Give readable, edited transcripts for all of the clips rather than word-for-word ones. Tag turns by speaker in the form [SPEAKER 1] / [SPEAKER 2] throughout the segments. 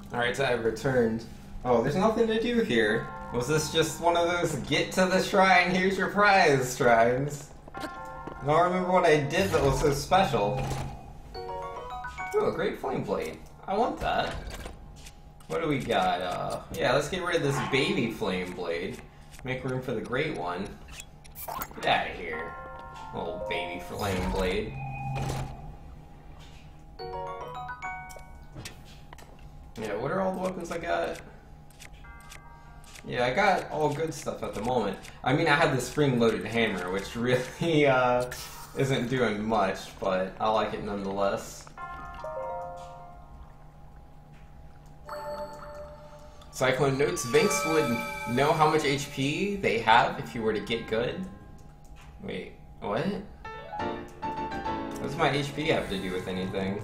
[SPEAKER 1] Alright, so I've returned. Oh, there's nothing to do here. Was this just one of those get to the shrine, here's your prize shrines? I don't remember what I did that was so special. Ooh, a great flame blade. I want that. What do we got? Yeah, let's get rid of this baby flame blade. Make room for the great one. Get out of here, little baby flame blade. Yeah, what are all the weapons I got? Yeah, I got all good stuff at the moment. I mean, I had the spring-loaded hammer, which really isn't doing much, but I like it nonetheless. Cyclone notes, Vinks would know how much HP they have if you were to get good. Wait, what? What does my HP have to do with anything?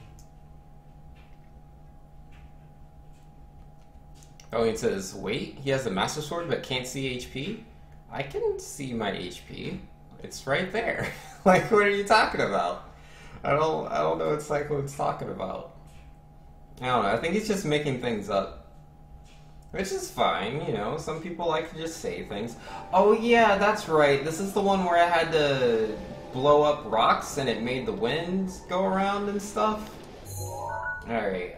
[SPEAKER 1] Oh, it says, wait, he has a Master Sword but can't see HP? I can see my HP. It's right there. Like, what are you talking about? I don't know what Cyclone's talking about. I don't know, I think he's just making things up. Which is fine, you know, some people like to just say things. Oh yeah, that's right, this is the one where I had to blow up rocks and it made the wind go around and stuff? Alright,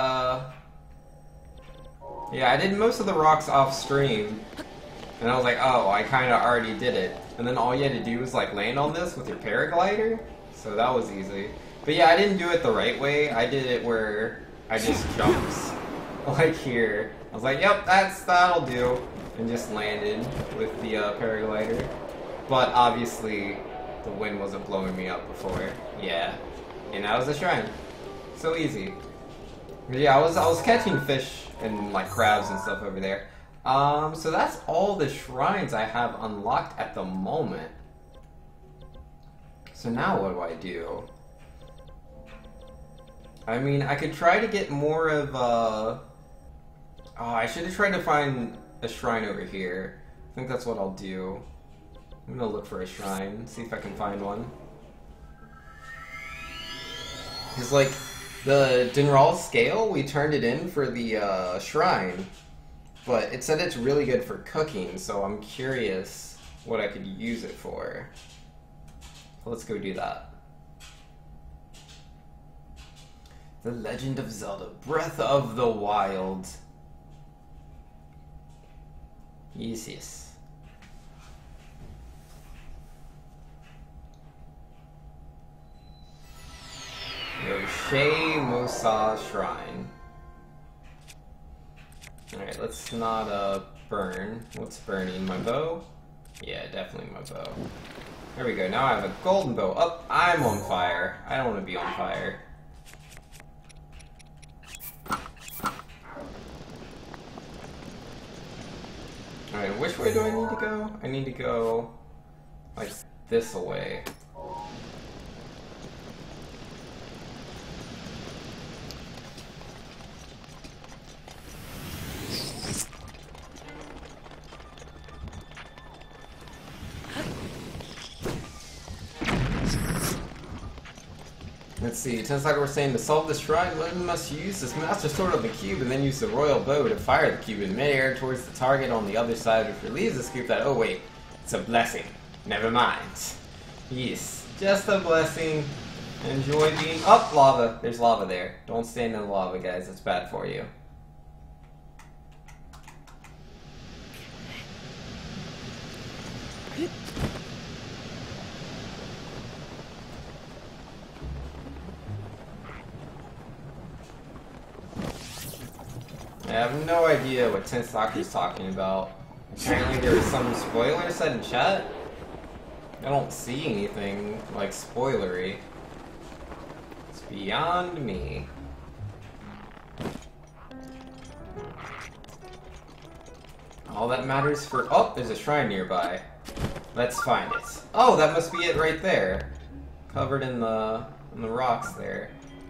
[SPEAKER 1] yeah, I did most of the rocks off stream, and I was like, oh, I kinda already did it. And then all you had to do was like land on this with your paraglider, so that was easy. But yeah, I didn't do it the right way, I did it where I just jumped, like here. I was like, yep, that'll do, and just landed with the paraglider. But obviously, the wind wasn't blowing me up before. Yeah, and that was a shrine. So easy. But yeah, I was catching fish and like crabs and stuff over there. So that's all the shrines I have unlocked at the moment. So now what do I do? I mean, I could try to get more of oh, I should have tried to find a shrine over here. I think that's what I'll do. I'm gonna look for a shrine, see if I can find one. Because, like, the Dinral scale, we turned it in for the shrine, but it said it's really good for cooking, so I'm curious what I could use it for. So let's go do that. The Legend of Zelda, Breath of the Wild. Yes, yes. Yoshe Mosa Shrine. Alright, let's not burn. What's burning? My bow? Yeah, definitely my bow. There we go, now I have a golden bow. Oh, I'm on fire. I don't want to be on fire. Alright, which way do I need to go? I need to go, like, this way. Let's see, Tensaka was saying to solve the shrine, one must use this Master Sword on the cube and then use the Royal Bow to fire the cube in midair towards the target on the other side, which relieves the scoop that, oh wait, it's a blessing. Never mind. Yes, just a blessing. Enjoy being... Oh, lava. There's lava there. Don't stand in the lava, guys. It's bad for you. I have no idea what Tensaka's talking about. Apparently there was some spoiler said in chat. I don't see anything, like, spoilery. It's beyond me. All that matters for... Oh, there's a shrine nearby. Let's find it. Oh, that must be it right there. Covered in the rocks there.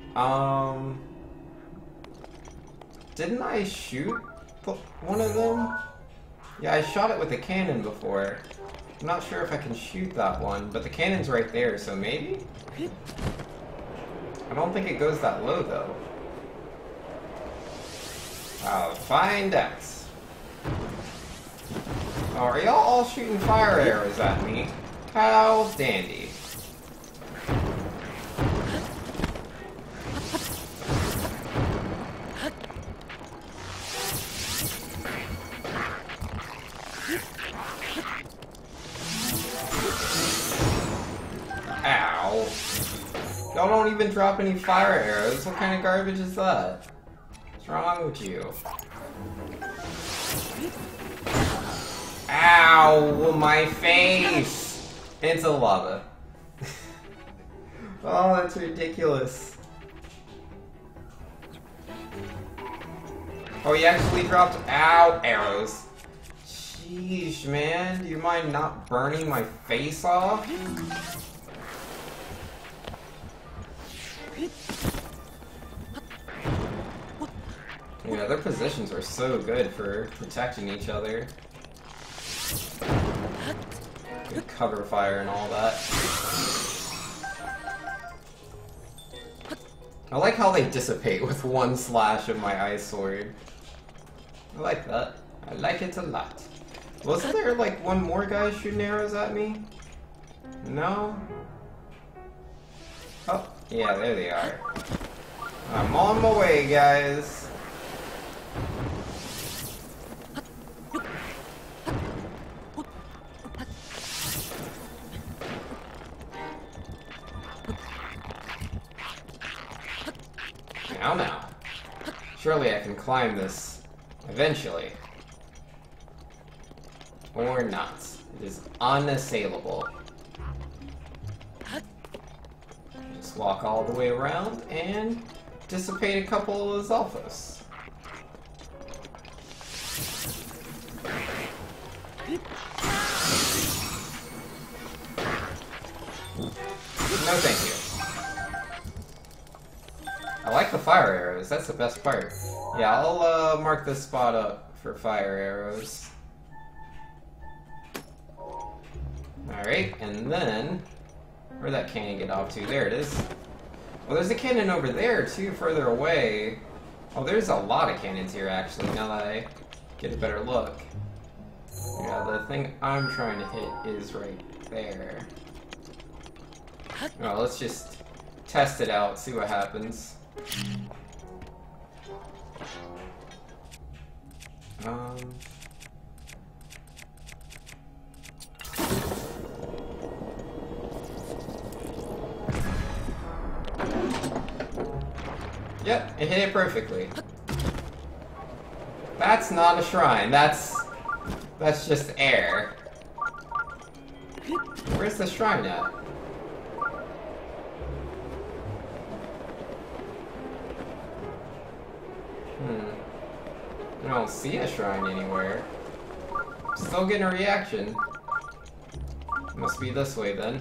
[SPEAKER 1] Didn't I shoot one of them? Yeah, I shot it with a cannon before. I'm not sure if I can shoot that one, but the cannon's right there, so maybe? I don't think it goes that low, though. I'll find out. Oh, are y'all all shooting fire arrows at me? How dandy. Ow. Y'all don't even drop any fire arrows. What kind of garbage is that? What's wrong with you? Ow! My face! Into lava. Oh, that's ridiculous. Oh, he actually dropped arrows. Sheesh, man. Do you mind not burning my face off? Yeah, their positions are so good for protecting each other. Good cover fire and all that. I like how they dissipate with one slash of my ice sword. I like that. I like it a lot. Wasn't there like one more guy shooting arrows at me? No? Oh, yeah, there they are. I'm on my way, guys. Now. Surely I can climb this eventually. Or not. It is unassailable. Just walk all the way around and dissipate a couple of Zalfos. No thank you. I like the fire arrows, that's the best part. Yeah, I'll mark this spot up for fire arrows. Alright, and then... where'd that cannon get off to? There it is. Well, there's a cannon over there, too, further away. Oh, there's a lot of cannons here, actually, now that I get a better look. Yeah, the thing I'm trying to hit is right there. Oh, let's just test it out, see what happens. Yep, it hit it perfectly. That's not a shrine, that's just air. Where's the shrine at? I don't see a shrine anywhere. Still getting a reaction. Must be this way then.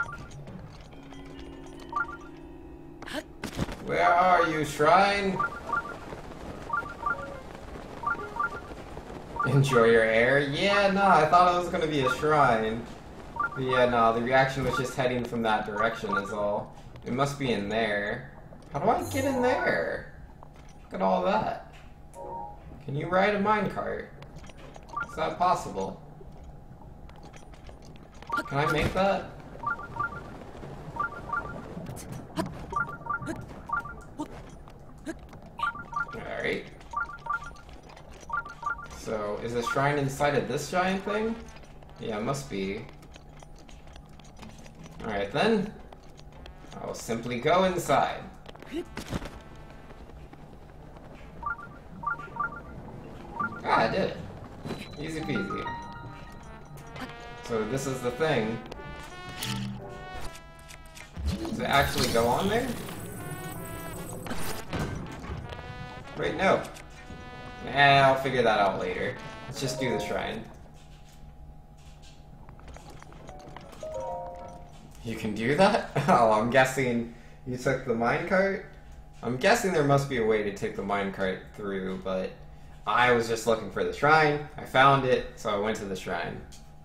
[SPEAKER 1] Where are you, shrine? Enjoy your air? Yeah, no, I thought it was gonna be a shrine. But yeah, no, the reaction was just heading from that direction is all. It must be in there. How do I get in there? Look at all that. Can you ride a minecart? Is that possible? Can I make that? Alright. So, is the shrine inside of this giant thing? Yeah, it must be. Alright then. I will simply go inside. Ah, I did it. Easy peasy. So this is the thing. Does it actually go on there? Wait, no. Nah, I'll figure that out later. Let's just do the shrine. You can do that? Oh, I'm guessing you took the minecart? I'm guessing there must be a way to take the minecart through, but I was just looking for the shrine. I found it, so I went to the shrine.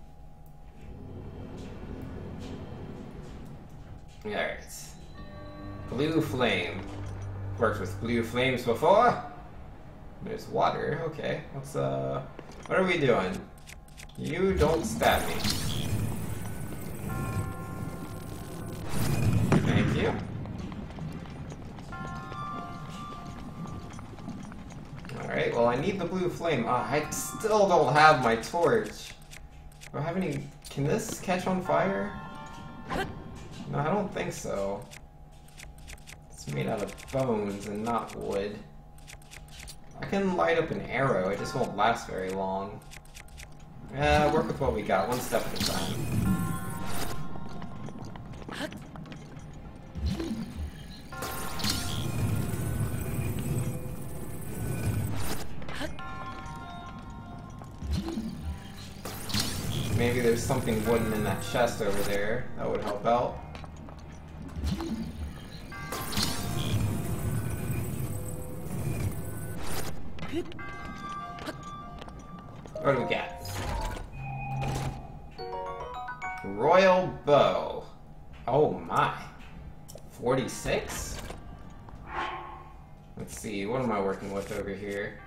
[SPEAKER 1] Alright. Blue flame. Worked with blue flames before. There's water. Okay. Let's, what are we doing? You don't stab me. Thank you. Alright, well I need the blue flame. I still don't have my torch. Do I have any... Can this catch on fire? No, I don't think so. It's made out of bones and not wood. I can light up an arrow, it just won't last very long. Work with what we got, one step at a time. Maybe there's something wooden in that chest over there that would help out. What do we got? Royal bow. Oh my. 46? Let's see, what am I working with over here?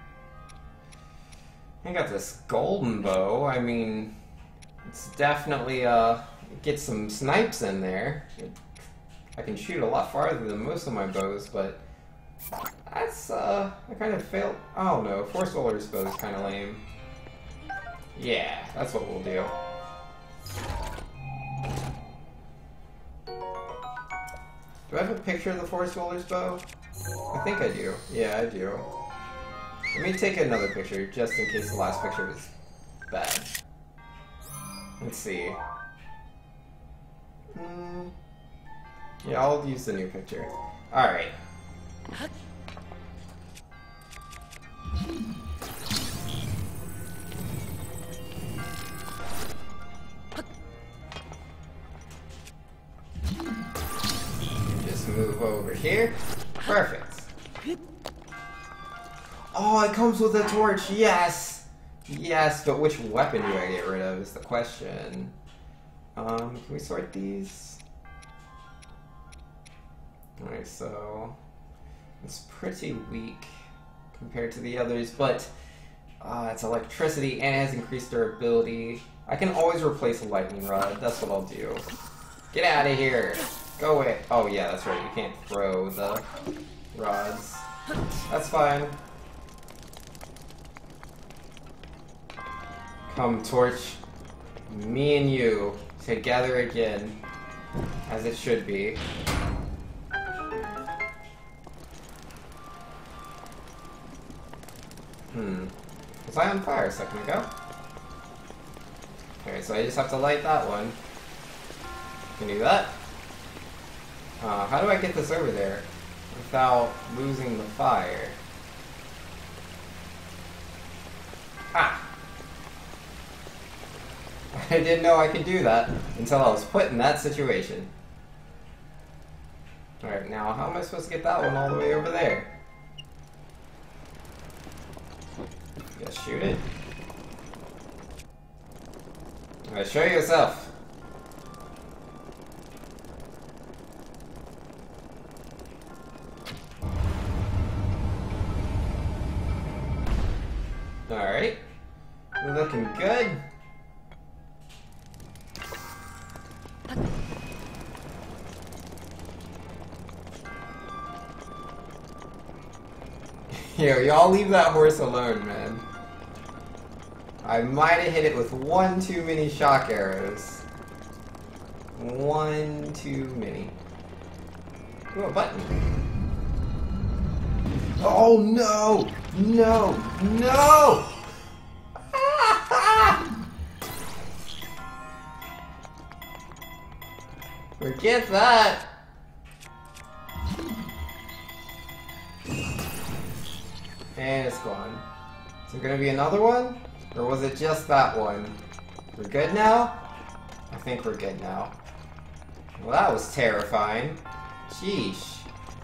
[SPEAKER 1] I got this golden bow. I mean, it's definitely, get some snipes in there. I can shoot a lot farther than most of my bows, but that's, I kind of failed. Oh no, Force Roller's bow is kind of lame. Yeah, that's what we'll do. Do I have a picture of the Force Roller's bow? I think I do. Yeah, I do. Let me take another picture, just in case the last picture was bad. Let's see. Yeah, I'll use the new picture. Alright. Just move over here. Perfect. Oh, it comes with a torch. Yes! Yes, but which weapon do I get rid of is the question. Can we sort these? Alright, so it's pretty weak compared to the others, but it's electricity and it has increased durability. I can always replace a lightning rod. That's what I'll do. Get out of here! Go away! Oh yeah, that's right. You can't throw the rods. That's fine. Come, torch. Me and you together again, as it should be. Was I on fire a second ago? Okay, so I just have to light that one. Can do that. How do I get this over there without losing the fire? Ah! I didn't know I could do that until I was put in that situation. Alright, now how am I supposed to get that one all the way over there? Just shoot it. Alright, show yourself. Alright. We're looking good. Yo, y'all leave that horse alone, man. I might have hit it with one too many shock arrows. One too many. Ooh, a button. Oh no! No! No! Forget that! And it's gone. Is there gonna be another one? Or was it just that one? We're good now? I think we're good now. Well, that was terrifying. Sheesh.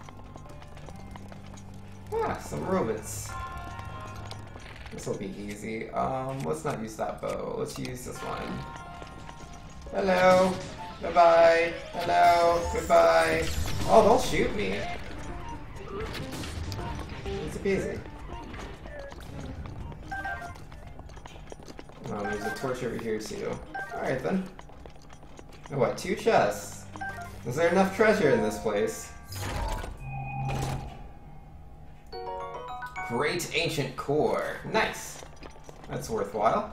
[SPEAKER 1] Ah, some robots. This will be easy. Let's not use that bow. Let's use this one. Hello. Goodbye. Hello. Goodbye. Oh, don't shoot me. Easy peasy. There's a torch over here too. Alright then. Oh, what, 2 chests? Is there enough treasure in this place? Great ancient core. Nice. That's worthwhile.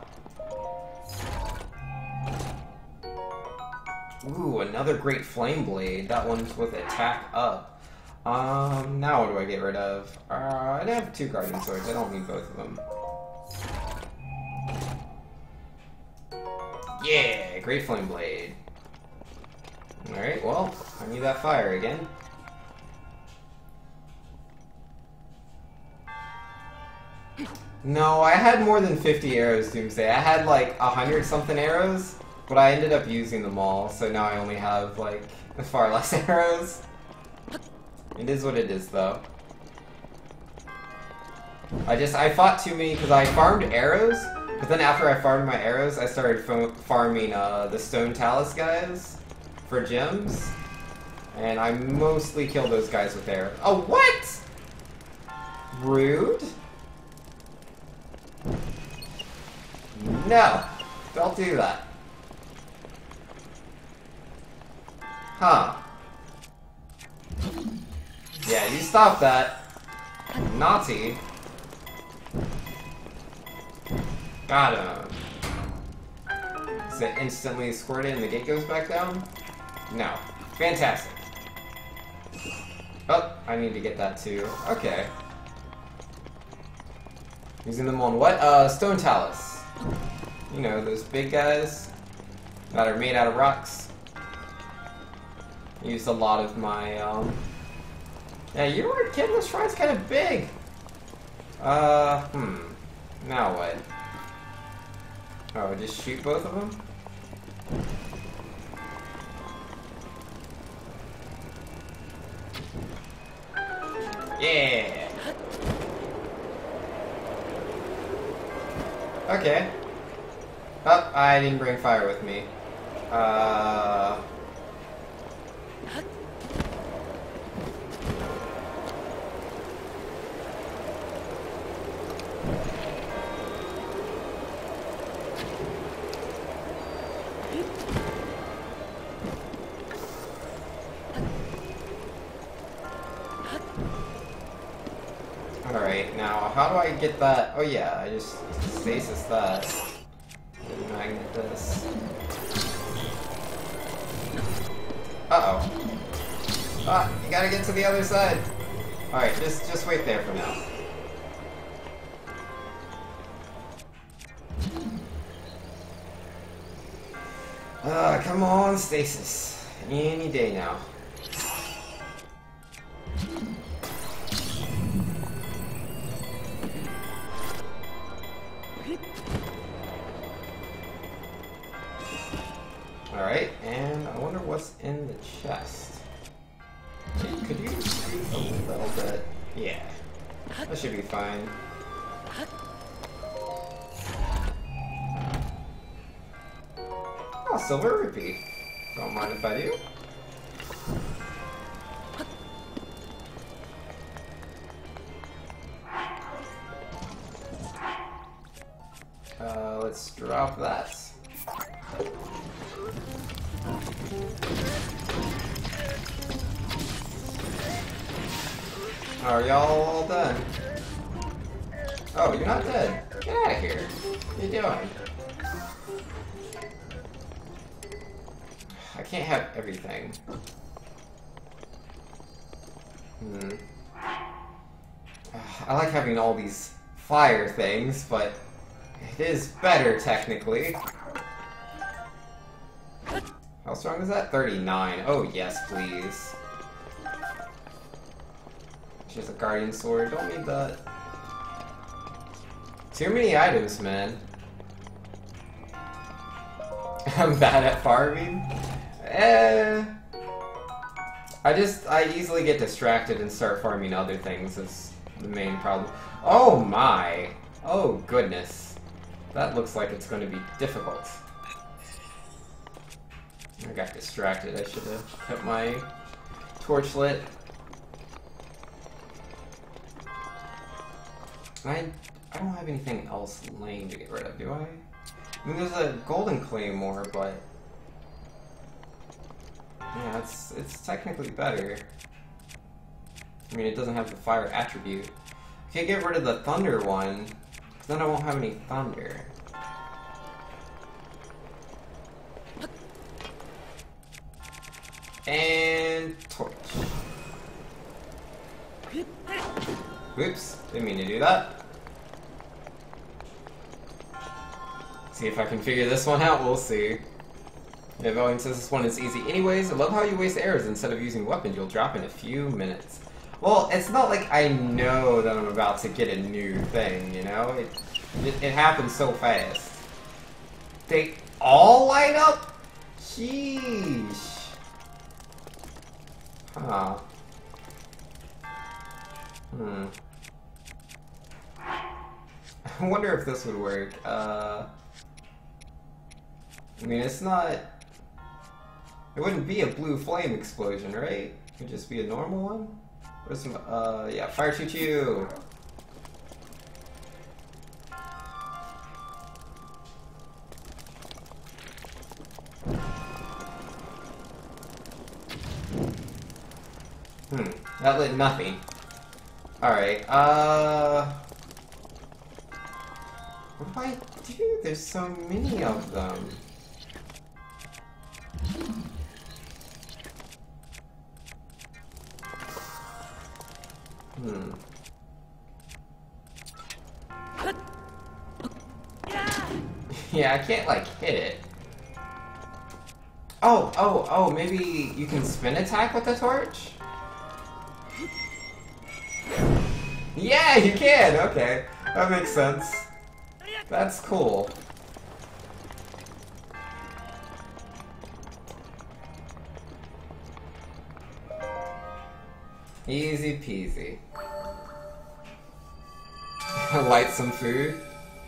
[SPEAKER 1] Ooh, another great flame blade. That one's with attack up. Now what do I get rid of? I have 2 guardian swords. I don't need both of them. Yeah, great flame blade. Alright, well, I need that fire again. No, I had more than 50 arrows, Doomsday. I had like 100 something arrows, but I ended up using them all, so now I only have like far less arrows. It is what it is, though. I fought too many because I farmed arrows, but then after I farmed my arrows, I started farming the stone talus guys for gems, and I mostly killed those guys with arrows. Oh, what? Rude. No, don't do that. Huh. Yeah, you stop that. Naughty. Got him. Is it instantly squirted and the gate goes back down? No. Fantastic. Oh, I need to get that too. Okay. Using them on what? Stone talus. You know, those big guys that are made out of rocks. I used a lot of my, Yeah, you were kidding, this shrine's kind of big. Now what? Oh, just shoot both of them? Yeah! Okay. Oh, I didn't bring fire with me. Alright, now how do I get that? Oh yeah, I just stasis that. And magnet this. Uh-oh. Ah, you gotta get to the other side. Alright, just wait there for now. Come on, stasis. Any day now. Alright, and I wonder what's in the chest. Could you scoot a little bit? Yeah. That should be fine. Oh, silver rupee. Don't mind if I do. Let's drop that. Are y'all all done? Oh, you're not dead. Get out of here. What are you doing? I can't have everything. I like having all these fire things, but it is better technically. How strong is that? 39. Oh yes, please. She's a guardian sword. Don't need that. Too many items, man. I'm bad at farming. I easily get distracted and start farming other things is the main problem. Oh my! Oh goodness. That looks like it's going to be difficult. I got distracted. I should have kept my torch lit. I don't have anything else lame to get rid of, do I? I mean, there's a golden claymore, but yeah, it's technically better. I mean, it doesn't have the fire attribute. Okay, get rid of the thunder one, because then I won't have any thunder. And torch. Whoops, didn't mean to do that. See if I can figure this one out, we'll see. Yeah, Valiant says this one is easy anyways. I love how you waste arrows instead of using weapons. You'll drop in a few minutes. Well, it's not like I know that I'm about to get a new thing, you know? It happens so fast. They all light up? Sheesh. Huh. I wonder if this would work. I mean, it's not... It wouldn't be a blue flame explosion, right? It would just be a normal one? Where's some, yeah, fire SuperTwoU! That lit nothing. Alright, what do I do? There's so many of them. Yeah, I can't, like, hit it. Oh, maybe you can spin attack with the torch? Yeah, you can! Okay, that makes sense. That's cool. Easy peasy. Light some food?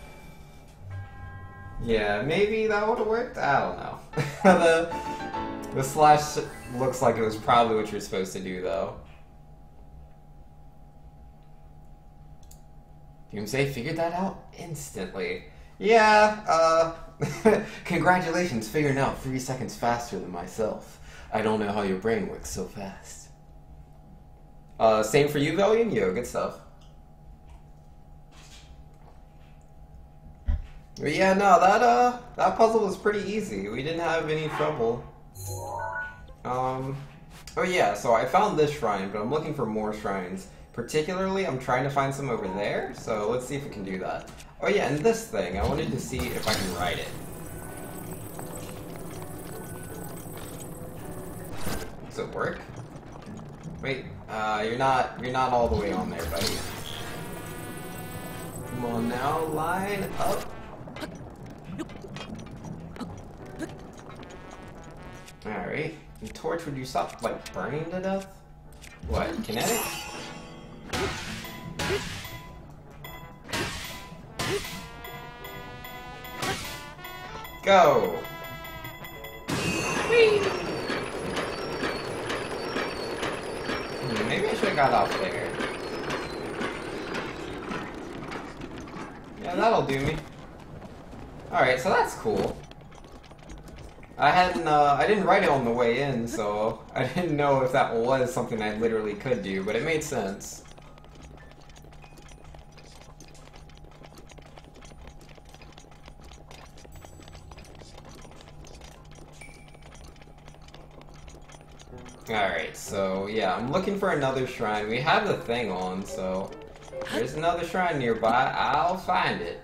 [SPEAKER 1] Yeah, maybe that would have worked? I don't know. the slash looks like it was probably what you're supposed to do, though. Doomsday figured that out instantly. Yeah, congratulations figuring out 3 seconds faster than myself. I don't know how your brain works so fast. Same for you, Valiant? Yo, good stuff. But yeah, no, that puzzle was pretty easy. We didn't have any trouble. Oh yeah, so I found this shrine, but I'm looking for more shrines. Particularly, I'm trying to find some over there, so let's see if we can do that. Oh yeah, and this thing, I wanted to see if I can ride it. Does it work? Wait, you're not all the way on there, buddy. Come on now, line up. Alright, and torch, would you stop, like, burning to death? What, kinetic? Go! Whee! Maybe I should have got off there. Yeah, that'll do me. Alright, so that's cool. I didn't write it on the way in, so I didn't know if that was something I literally could do, but it made sense. Alright, so yeah, I'm looking for another shrine. We have the thing on, so there's another shrine nearby. I'll find it.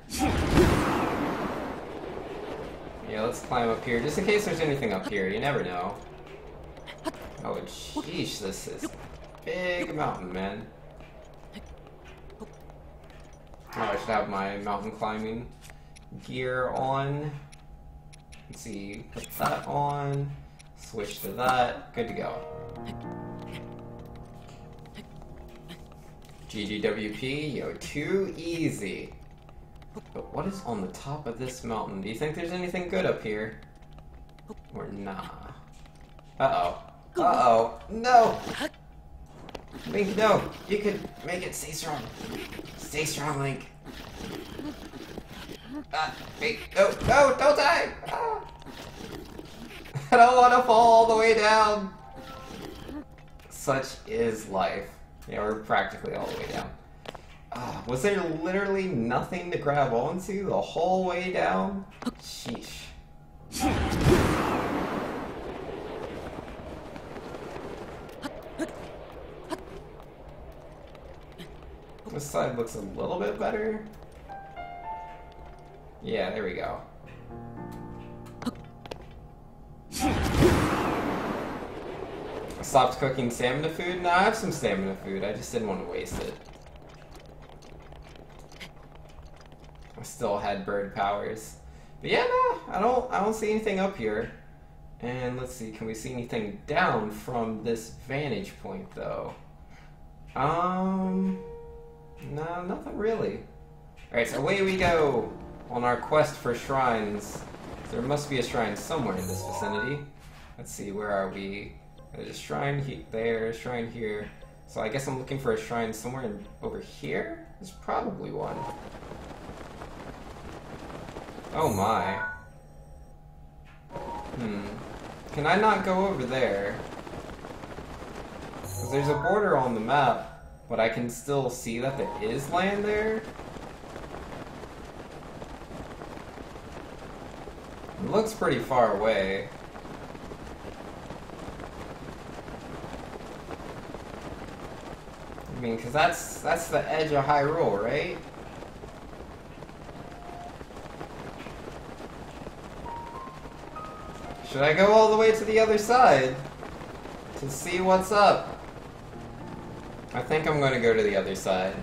[SPEAKER 1] Yeah, let's climb up here, just in case there's anything up here. You never know. Oh, sheesh, this is a big mountain, man. Oh, I should have my mountain climbing gear on. Let's see, put that on. Switch to that. Good to go. GGWP, yo, too easy. But what is on the top of this mountain? Do you think there's anything good up here? Or nah? Uh-oh. Uh-oh. No! Link, no! You could make it stay strong. Stay strong, Link. Wait, no, no, don't die! Ah. I don't want to fall all the way down. Such is life. Yeah, we're practically all the way down. Was there literally nothing to grab onto the whole way down? Sheesh. This side looks a little bit better. Yeah, there we go. I stopped cooking stamina food. No, I have some stamina food. I just didn't want to waste it. I still had bird powers. But yeah, no, I don't see anything up here. And let's see, can we see anything down from this vantage point though? No, nothing really. Alright, so away we go on our quest for shrines. There must be a shrine somewhere in this vicinity. Let's see, where are we? There's a shrine there, a shrine here. So I guess I'm looking for a shrine somewhere over here? There's probably one. Oh my. Can I not go over there? Because there's a border on the map, but I can still see that there is land there. It looks pretty far away. I mean, because that's the edge of Hyrule, right? Should I go all the way to the other side to see what's up? I think I'm going to go to the other side.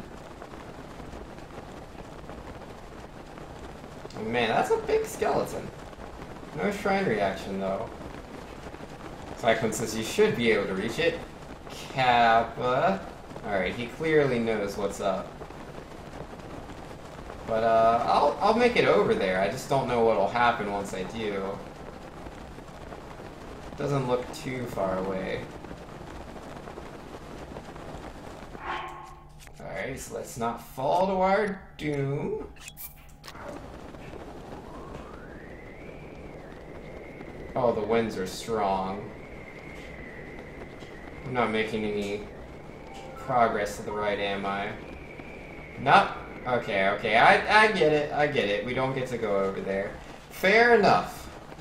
[SPEAKER 1] Oh man, that's a big skeleton. No shrine reaction though. Cyclone says you should be able to reach it. Kappa. Alright, he clearly knows what's up. But I'll make it over there. I just don't know what'll happen once I do. Doesn't look too far away. Alright, so let's not fall to our doom. Oh, the winds are strong. I'm not making any progress to the right, am I? Nope. Okay, okay, I get it, I get it. We don't get to go over there. Fair enough.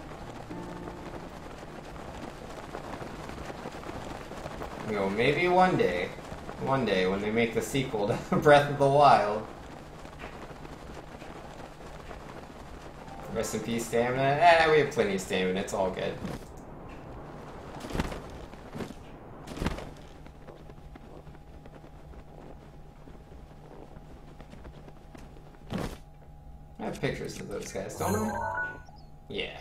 [SPEAKER 1] You know, maybe one day when they make the sequel to Breath of the Wild. Rest in peace, stamina. We have plenty of stamina, it's all good. I have pictures of those guys, don't I? Yeah.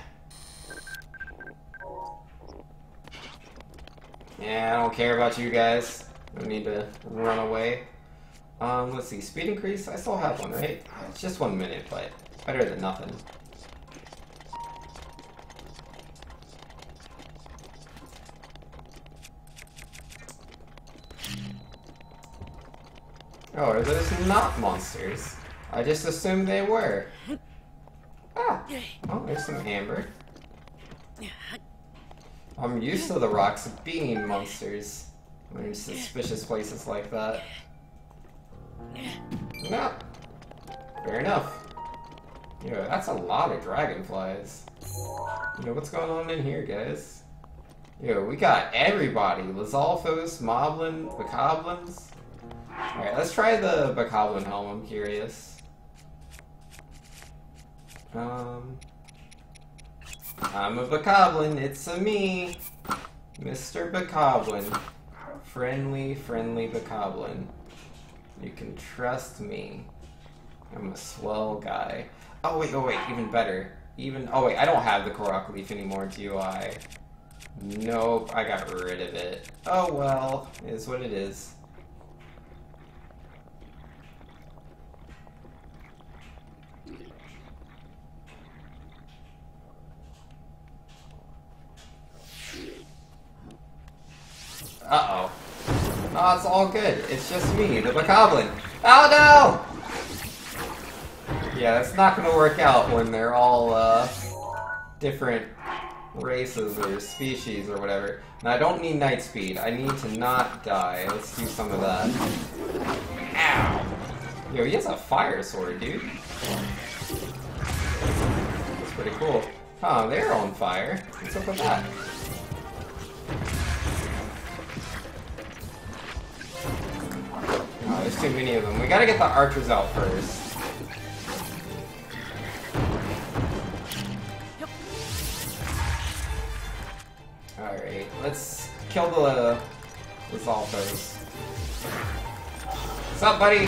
[SPEAKER 1] Yeah, I don't care about you guys. No need to run away. Let's see, speed increase? I still have one, right? It's just 1 minute, but better than nothing. Oh, are those not monsters? I just assumed they were. Ah! Oh, there's some amber. I'm used to the rocks being monsters when in suspicious places like that. No. Fair enough. Yo, that's a lot of dragonflies. You know, what's going on in here, guys? Yo, we got everybody. Lizalfos, Moblin, Bokoblins. Alright, let's try the Bokoblin helm, I'm curious. I'm a Bokoblin, it's a me, Mr. Bokoblin. Friendly, friendly Bokoblin. You can trust me. I'm a swell guy. Oh wait, even better. Oh wait, I don't have the Korok leaf anymore, do I? Nope, I got rid of it. Oh well, it is what it is. Uh-oh. Oh, it's all good. It's just me, the Bokoblin. Oh, no! Yeah, that's not gonna work out when they're all, different races or species or whatever. Now, I don't need night speed. I need to not die. Let's do some of that. Ow! Yo, he has a fire sword, dude. That's pretty cool. Huh, they're on fire. What's up with that? Oh, there's too many of them. We gotta get the archers out first. Alright, let's kill the Zalthos. What's up, buddy?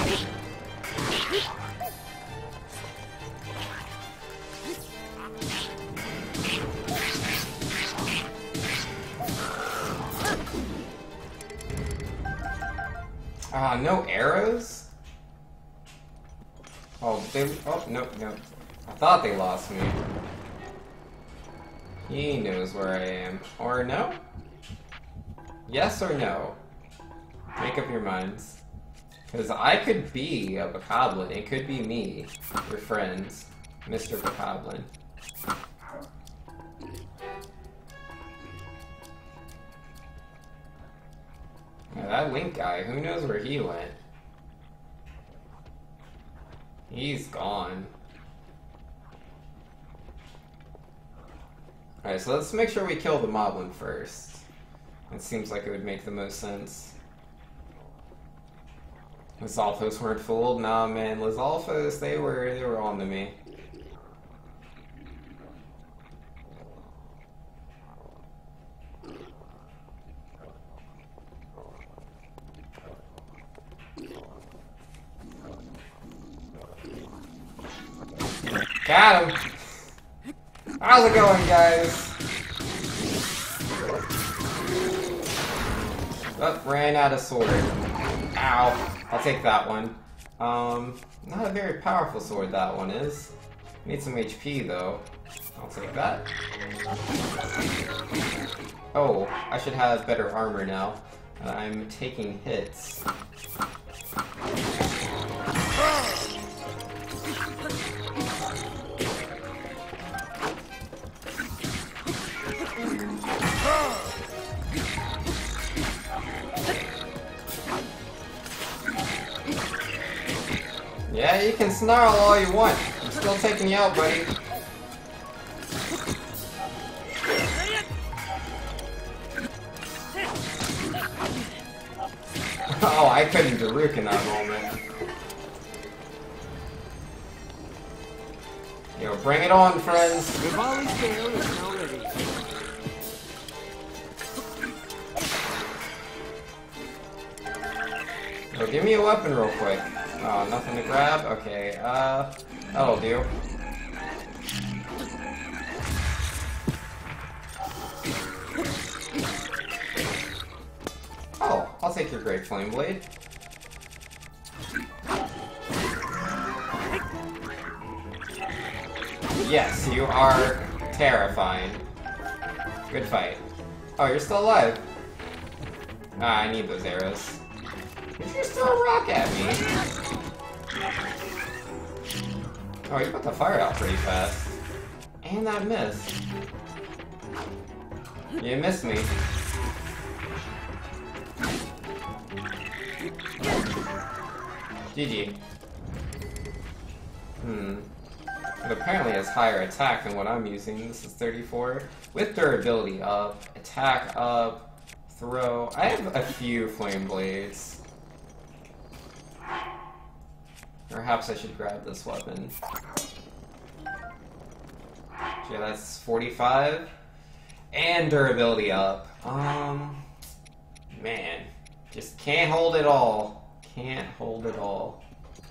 [SPEAKER 1] Ah, no arrows? Oh, nope. I thought they lost me. He knows where I am. Or no? Yes or no? Make up your minds. Because I could be a Bokoblin. It could be me. Your friends. Mr. Bokoblin. Yeah, that Link guy, who knows where he went? He's gone. Alright, so let's make sure we kill the Moblin first. It seems like it would make the most sense. Lizalfos weren't fooled? Nah, man. Lizalfos, they were on to me. Got him! How's it going, guys? Oh, ran out of sword. Ow. I'll take that one. Not a very powerful sword, that one is. Need some HP, though. I'll take that. Oh, I should have better armor now. I'm taking hits. Yeah, you can snarl all you want. I'm still taking you out, buddy. Oh, I couldn't Daruk in that moment. Yo, bring it on, friends.
[SPEAKER 2] Rivali's tail is now ready.
[SPEAKER 1] Yo, give me a weapon real quick. Oh, nothing to grab? Okay, that'll do. Oh, I'll take your Great Flame Blade. Yes, you are terrifying. Good fight. Oh, you're still alive. Ah, I need those arrows. Did you still rock at me? Oh, you put the fire out pretty fast. And that missed. You missed me. GG. It apparently has higher attack than what I'm using. This is 34. With durability up, attack up, throw. I have a few flame blades. Perhaps I should grab this weapon. Yeah, that's 45. And durability up. Man. Just can't hold it all. Can't hold it all.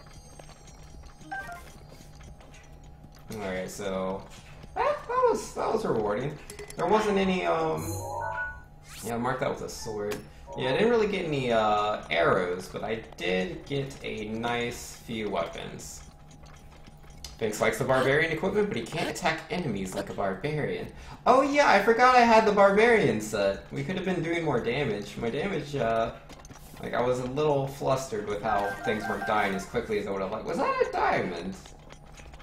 [SPEAKER 1] Alright, so... that was rewarding. There wasn't any, yeah, mark that with a sword. Yeah, I didn't really get any, arrows, but I did get a nice few weapons. Binks likes the barbarian equipment, but he can't attack enemies like a barbarian. Oh yeah, I forgot I had the barbarian set. We could have been doing more damage. My damage, like, I was a little flustered with how things weren't dying as quickly as I would have liked. Was that a diamond?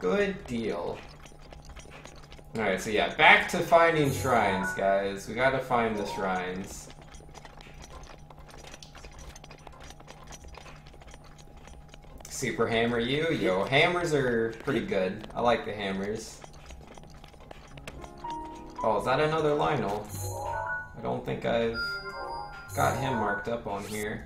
[SPEAKER 1] Good deal. Alright, so yeah, back to finding shrines, guys. We gotta find the shrines. Super hammer you. Yo, hammers are pretty good. I like the hammers. Oh, is that another Lionel? I don't think I've got him marked up on here.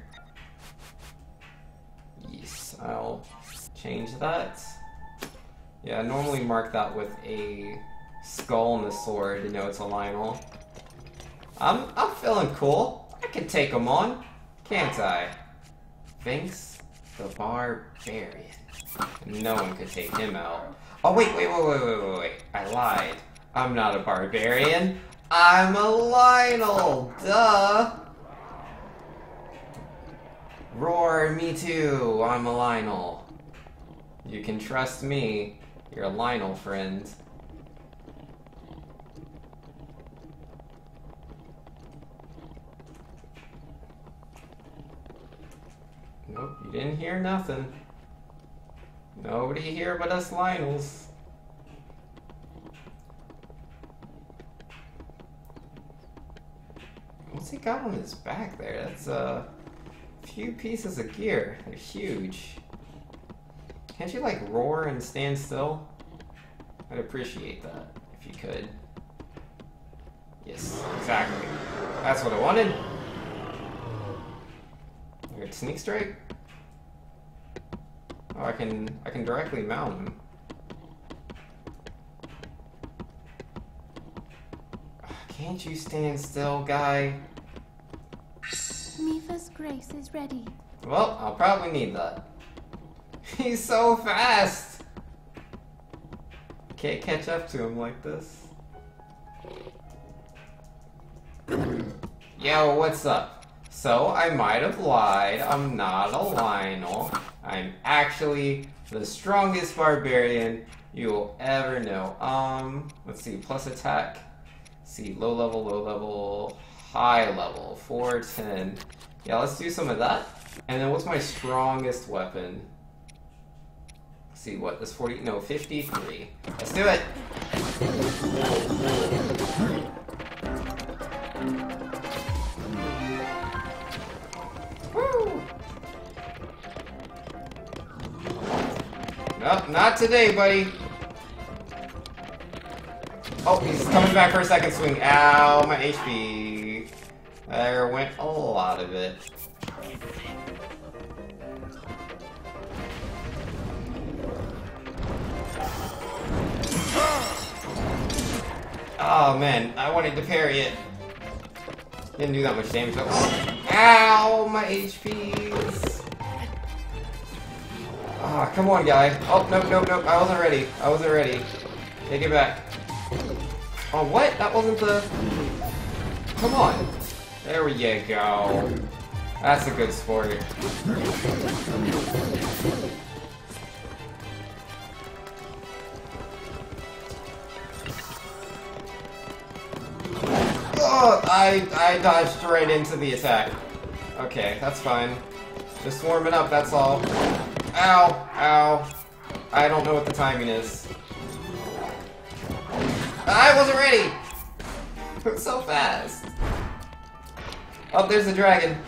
[SPEAKER 1] Yes, I'll change that. Yeah, I normally mark that with a skull and a sword to know it's a Lionel. I'm feeling cool. I can take him on, can't I? Vince the Barbarian. No one could take him out. Oh wait. I lied. I'm not a barbarian. I'm a Lionel. Duh. Roar, me too. I'm a Lionel. You can trust me. You're a Lionel friend. Nope, you didn't hear nothing. Nobody here but us Lionels. What's he got on his back there? That's a few pieces of gear. They're huge. Can't you like roar and stand still? I'd appreciate that if you could. Yes, exactly. That's what I wanted. Alright, sneak strike. Oh, I can directly mount him. Can't you stand still, guy?
[SPEAKER 3] Mifa's grace is ready.
[SPEAKER 1] Well, I'll probably need that. He's so fast! Can't catch up to him like this. Yo, what's up? So, I might have lied. I'm not a Lionel. I'm actually the strongest barbarian you will ever know. Let's see, plus attack. See, low level, high level, 410. Yeah, let's do some of that. And then what's my strongest weapon? Let's see, what, this 40, no, 53. Let's do it! Woo! Nope, not today, buddy. Oh, he's coming back for a second swing. Ow, my HP. There went a lot of it. Oh man, I wanted to parry it. Didn't do that much damage though. Ow, my HPs. Ah, come on, guy. Oh, nope. I wasn't ready. Take it back. Oh, what? That wasn't the... Come on. There we go. That's a good sport. Oh, I dodged right into the attack. Okay, that's fine. Just warming up, that's all. Ow. I don't know what the timing is. I wasn't ready! It was so fast. Oh, there's a dragon.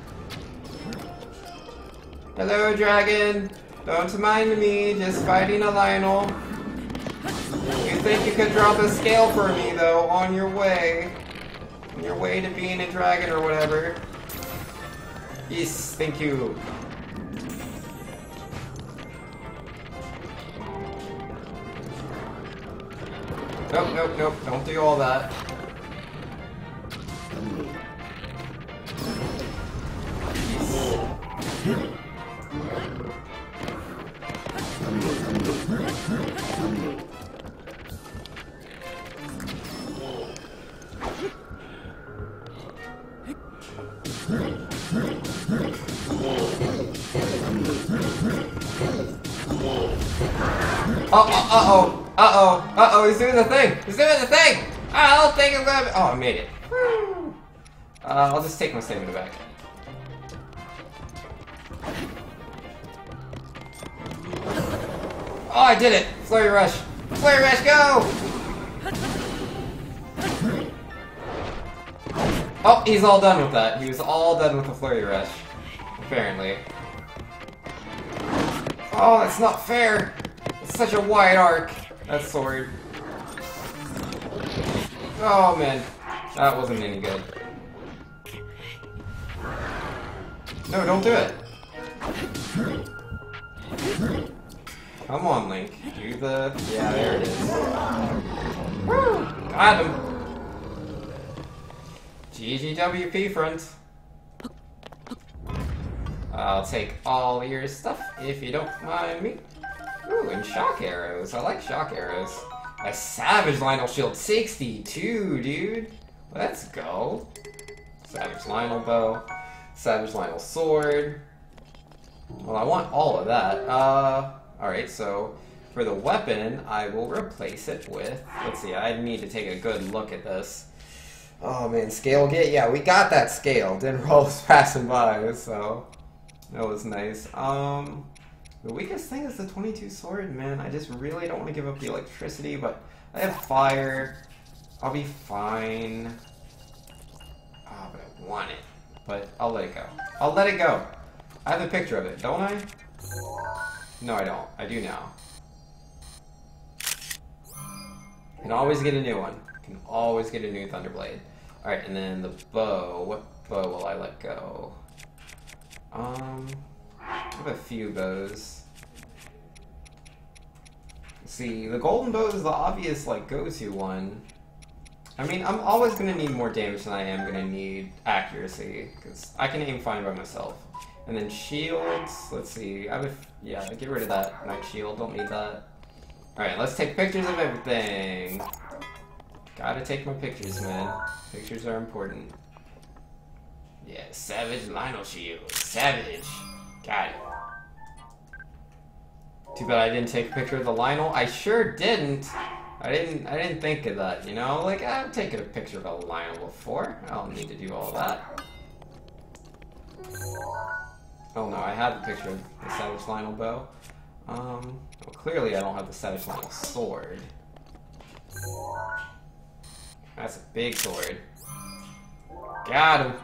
[SPEAKER 1] Hello, dragon. Don't mind me, just fighting a Lionel. You think you could drop a scale for me, though, on your way. On your way to being a dragon or whatever. Yes, thank you. Nope. Don't do all that. Uh-oh, he's doing the thing! I don't think I'm gonna... Oh, I made it. I'll just take my stamina back. Oh, I did it! Flurry Rush! Flurry Rush, go! Oh, he's all done with that. He was all done with the Flurry Rush. Apparently. Oh, that's not fair! It's such a wide arc. That sword. Oh man. That wasn't any good. No, don't do it. Come on, Link. Do the... Yeah, there it is. Woo! Got him! GGWP, friends. I'll take all your stuff, if you don't mind me. Ooh, and shock arrows. I like shock arrows. A Savage Lionel Shield 62, dude! Let's go. Savage Lionel Bow. Savage Lionel Sword. Well, I want all of that. Alright, so for the weapon, I will replace it with... Let's see, I need to take a good look at this. Oh man, scale get? Yeah, we got that scale. Didn't roll was passing by, so... That was nice. The weakest thing is the 22 sword, man. I just really don't want to give up the electricity, but I have fire. I'll be fine. Oh, but I want it. But I'll let it go. I'll let it go. I have a picture of it, don't I? No, I don't. I do now. Can always get a new one. Can always get a new Thunderblade. Alright, and then the bow. What bow will I let go? I have a few bows. See, the golden bow is the obvious, like, go-to one. I mean, I'm always gonna need more damage than I am gonna need accuracy, because I can aim fine by myself. And then shields, let's see, yeah, get rid of that Night Shield, don't need that. Alright, let's take pictures of everything. Gotta take my pictures, man. Pictures are important. Yeah, Savage Lionel Shield. Savage. Got it. Too bad I didn't take a picture of the Lionel. I sure didn't. I didn't think of that, you know? Like, I've taken a picture of a Lionel before. I don't need to do all that. Oh no, I have a picture of the Savage Lionel bow. Well, clearly I don't have the Savage Lionel sword. That's a big sword. Got him.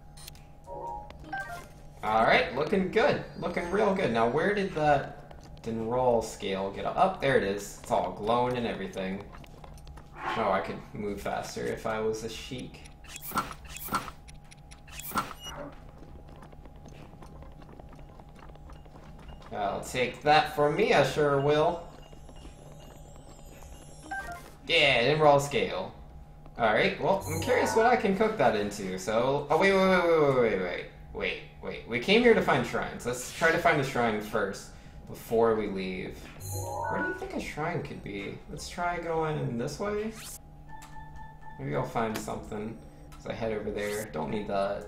[SPEAKER 1] Alright, looking good. Looking real good. Now, where did that Dinroll scale get up? Oh, there it is. It's all glowing and everything. Oh, I could move faster if I was a Sheik. I'll take that for me, I sure will. Yeah, Dinroll scale. Alright, well, I'm curious what I can cook that into, so... Oh, wait. We came here to find shrines. Let's try to find a shrine first, before we leave. Where do you think a shrine could be? Let's try going this way? Maybe I'll find something as I head over there. Don't need that.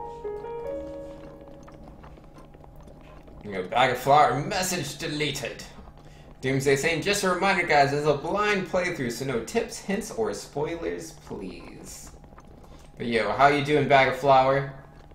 [SPEAKER 1] Bag of flour, message deleted. Doomsday saying, just a reminder guys, this is a blind playthrough, so no tips, hints, or spoilers, please. But yo, how you doing, Bag of Flour?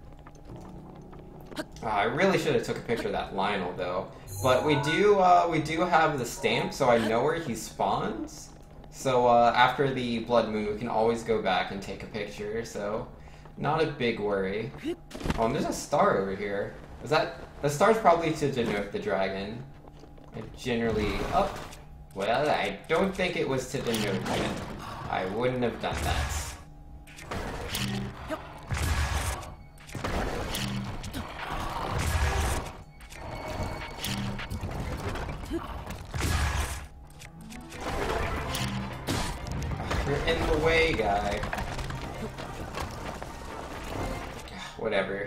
[SPEAKER 1] I really should have took a picture of that Lionel though. But we do have the stamp, so I know where he spawns. So after the Blood Moon, we can always go back and take a picture, so not a big worry. Oh, and there's a star over here. Is that... The star's probably to denote the dragon. I generally... Oh! Well, I don't think it was to denote it. I wouldn't have done that. You're in the way, guy. Whatever.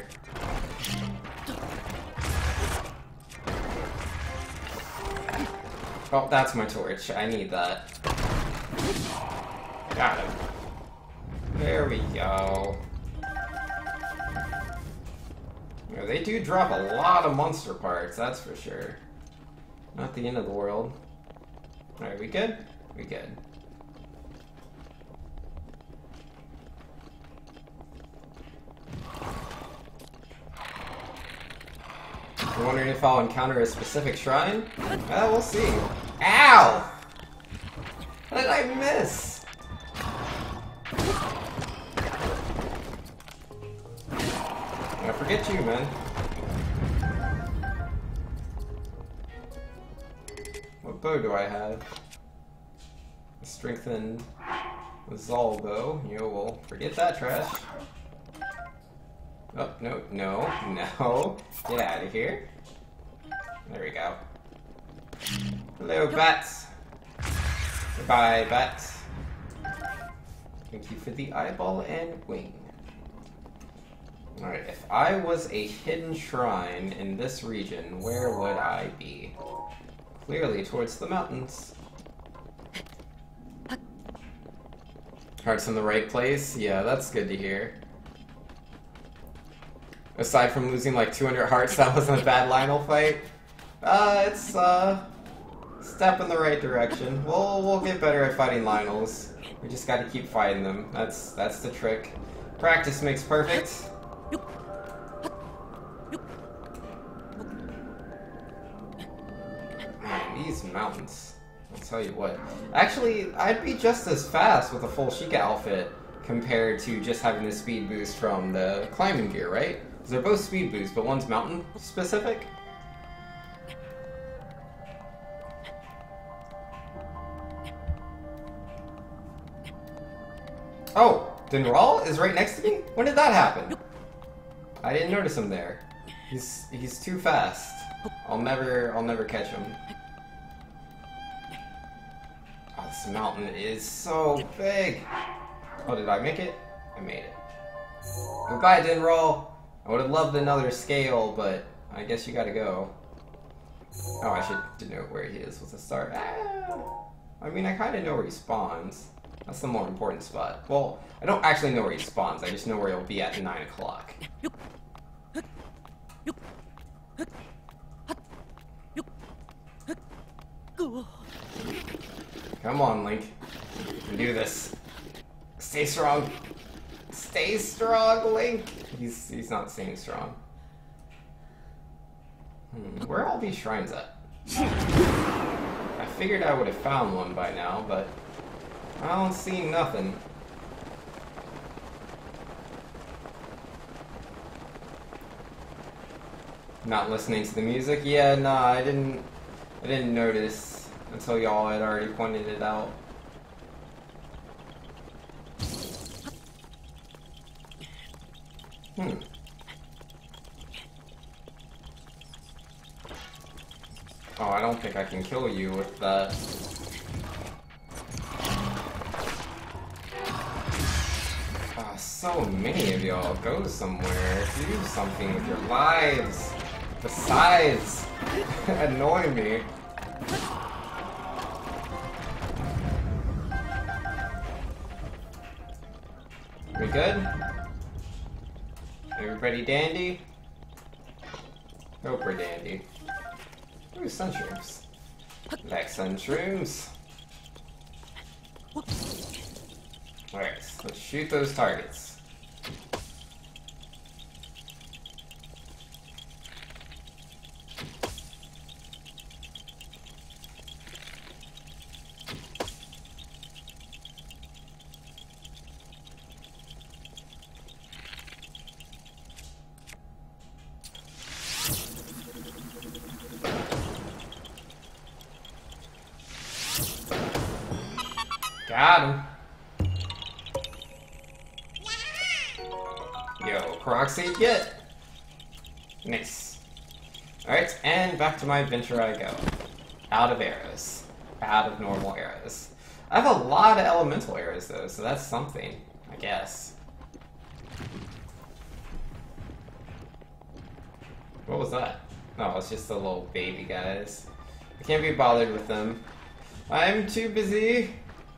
[SPEAKER 1] Oh, that's my torch. I need that. Got him. There we go. You know, they do drop a lot of monster parts, that's for sure. Not the end of the world. Alright, we good? We good. You're wondering if I'll encounter a specific shrine? Well, we'll see. Ow! How did I miss? I forget you, man. What bow do I have? Strengthened Zelda. Yo, well, forget that trash. Oh, no, no, no. Get out of here. There we go. Hello, bats. Goodbye, bats. Thank you for the eyeball and wing. Alright, if I was a hidden shrine in this region, where would I be? Clearly towards the mountains. Heart's in the right place? Yeah, that's good to hear. Aside from losing like 200 hearts, that wasn't a bad Lionel fight. It's step in the right direction. We'll get better at fighting Lionels. We just gotta keep fighting them. That's the trick. Practice makes perfect. Man, these mountains. I'll tell you what. Actually, I'd be just as fast with a full Sheikah outfit compared to just having the speed boost from the climbing gear, right? Because they're both speed boosts, but one's mountain specific. Oh, Dinral is right next to me? When did that happen? I didn't notice him there. He's too fast. I'll never catch him. Oh, this mountain is so big. Oh, did I make it? I made it. Goodbye, Dinral. I would have loved another scale, but I guess you gotta go. Oh, I should denote where he is with a start. Ah. I mean, I kind of know where he spawns. That's the more important spot. Well, I don't actually know where he spawns. I just know where he'll be at 9 o'clock. Come on, Link. You can do this. Stay strong. Stay strong, Link. He's not staying strong. Where are all these shrines at? I figured I would have found one by now, but I don't see nothing. Not listening to the music? Yeah, nah, I didn't notice until y'all had already pointed it out. Oh, I don't think I can kill you with that. So many of y'all, go somewhere, do something with your lives, besides annoy me. We good? Everybody dandy? Hope we're dandy. Ooh, sun shrooms. Like sun shrooms. Alright, let's shoot those targets. Got him. Yo, Croxy, get! Nice. Alright, and back to my adventure I go. Out of arrows. Out of normal arrows. I have a lot of elemental arrows though, so that's something, I guess. What was that? No, it's just the little baby guys. I can't be bothered with them. I'm too busy.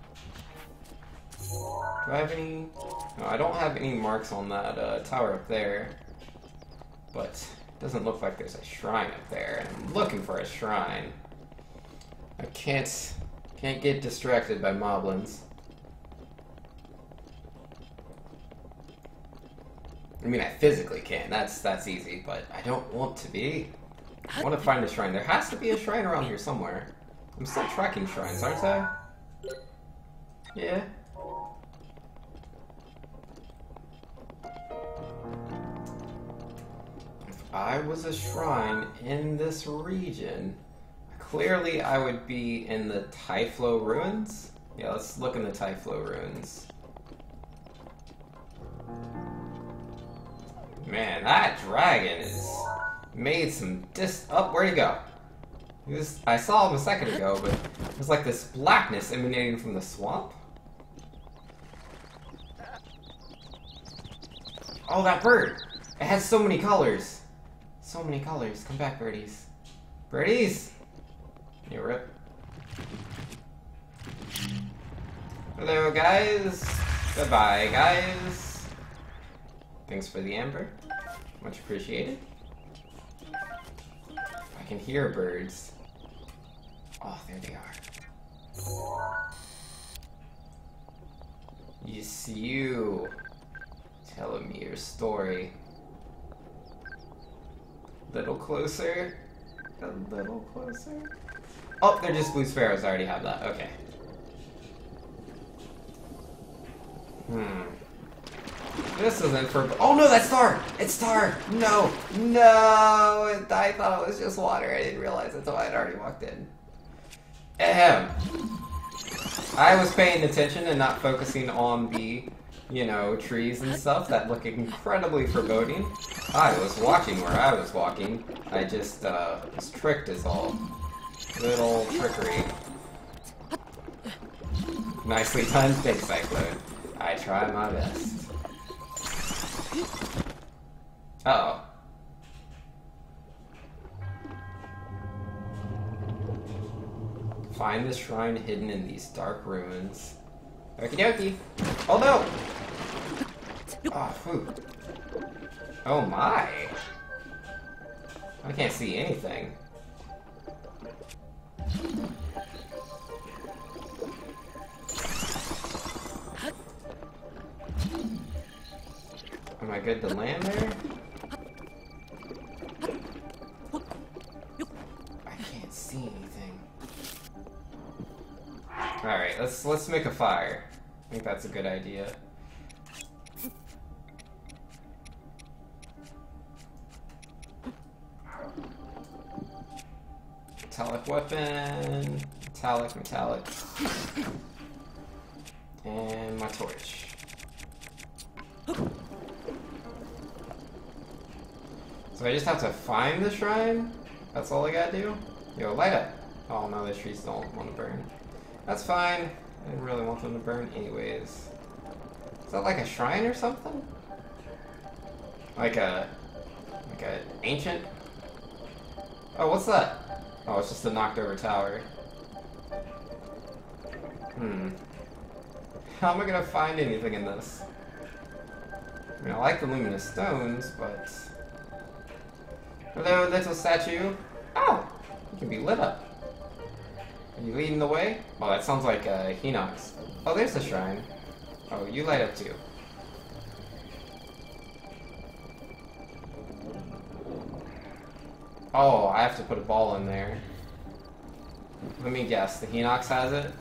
[SPEAKER 1] Do I have any? No, I don't have any marks on that tower up there. But it doesn't look like there's a shrine up there. I'm looking for a shrine. I can't get distracted by moblins. I mean, I physically can. That's easy, but I don't want to be. I want to find a shrine. There has to be a shrine around here somewhere. I'm still tracking shrines, aren't I? Yeah. If I was a shrine in this region, clearly I would be in the Typhlo ruins. Yeah, let's look in the Typhlo ruins. Man, that dragon is made some where'd he go? I saw him a second ago, but it was like this blackness emanating from the swamp. Oh, that bird! It has so many colors! So many colors. Come back, birdies. Birdies! You rip. Hello, guys. Goodbye, guys. Thanks for the amber. Much appreciated. I can hear birds. Oh, there they are. Yes, you. Telling me your story. Little closer. A little closer. Oh, they're just blue sparrows. I already have that. Okay. This isn't for... Oh no, that's tar! It's tar! No! No! I thought it was just water. I didn't realize until I had already walked in. Ahem. I was paying attention and not focusing on the, you know, trees and stuff that look incredibly foreboding. I was watching where I was walking. I just, was tricked is all. Little trickery. Nicely done, Big Cyclone. I try my best. Uh-oh. Find the shrine hidden in these dark ruins. Okie dokie. Oh no! Oh, whew. Oh my! I can't see anything. Am I good to land there? I can't see anything. Alright, let's make a fire. I think that's a good idea. Metallic weapon, metallic, and my torch. So I just have to find the shrine? That's all I gotta do? Yo, light up! Oh no, the trees don't want to burn. That's fine. I didn't really want them to burn anyways. Is that like a shrine or something? Like a ancient? Oh, what's that? Oh, it's just a knocked over tower. How am I gonna find anything in this? I mean, I like the luminous stones, but... Hello, little statue. Oh! You can be lit up. Are you leading the way? Oh, that sounds like Hinox. Oh, there's the shrine. Oh, you light up too. Oh, I have to put a ball in there. Let me guess, the Hinox has it?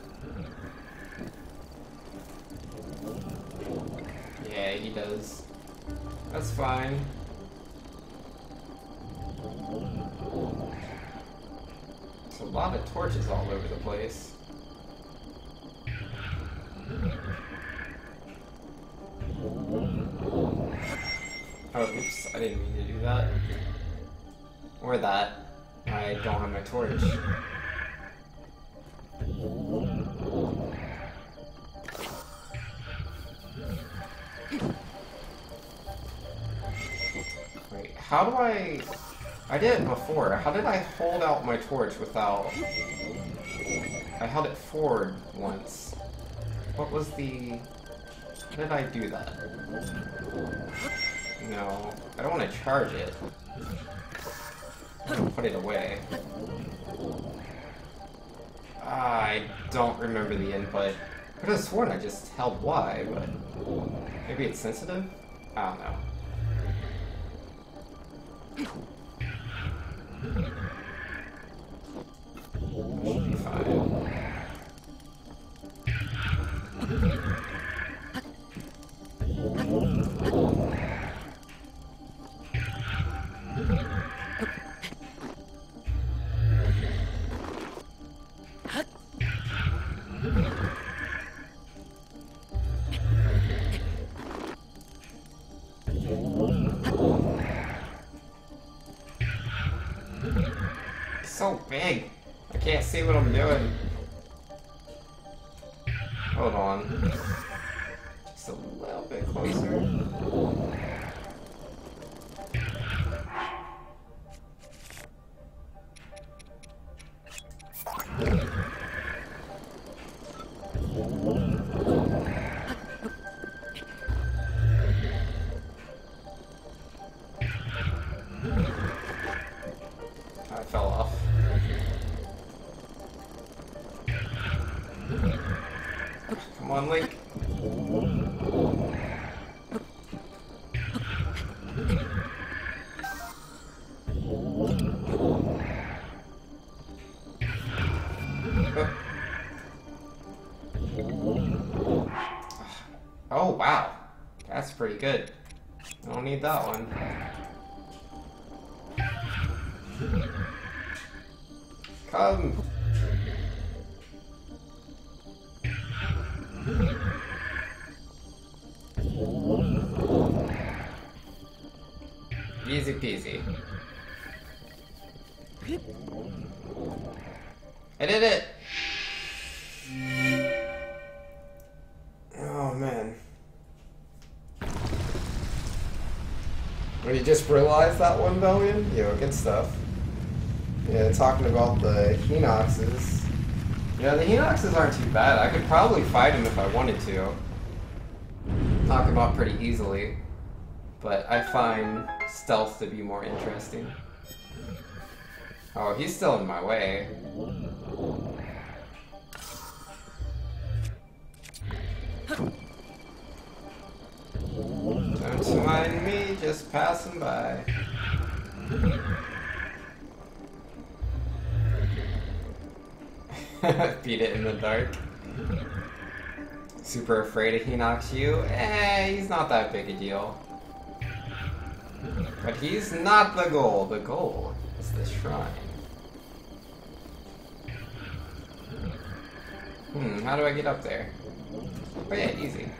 [SPEAKER 1] Yeah, he does. That's fine. There's a lot of torches all over the place. Oh, oops, I didn't mean to do that. Or that. I don't have my torch. Wait, how do I did it before. How did I hold out my torch without... I held it forward once. What was the... How did I do that? No, I don't want to charge it. I'm gonna put it away. I don't remember the input. I could have sworn I just held Y, but... Maybe it's sensitive? I don't know. Should be fine. It's so big. I can't see what I'm doing. Hold on. Just a little bit closer. I fell off. Come on, Link. Oh, wow. That's pretty good. I don't need that one. Come. Easy peasy. I did it! Oh man. Well, you just realized that 1 billion? Yo, good stuff. Yeah, talking about the Hinoxes. Yeah, the Hinoxes aren't too bad. I could probably fight him if I wanted to. Knock him out pretty easily. But I find stealth to be more interesting. Oh, he's still in my way. Don't mind me, just passing by. Beat it in the dark. Super afraid of Hinox-U? He's not that big a deal. But he's not the goal. The goal is the shrine. How do I get up there? Oh yeah, easy.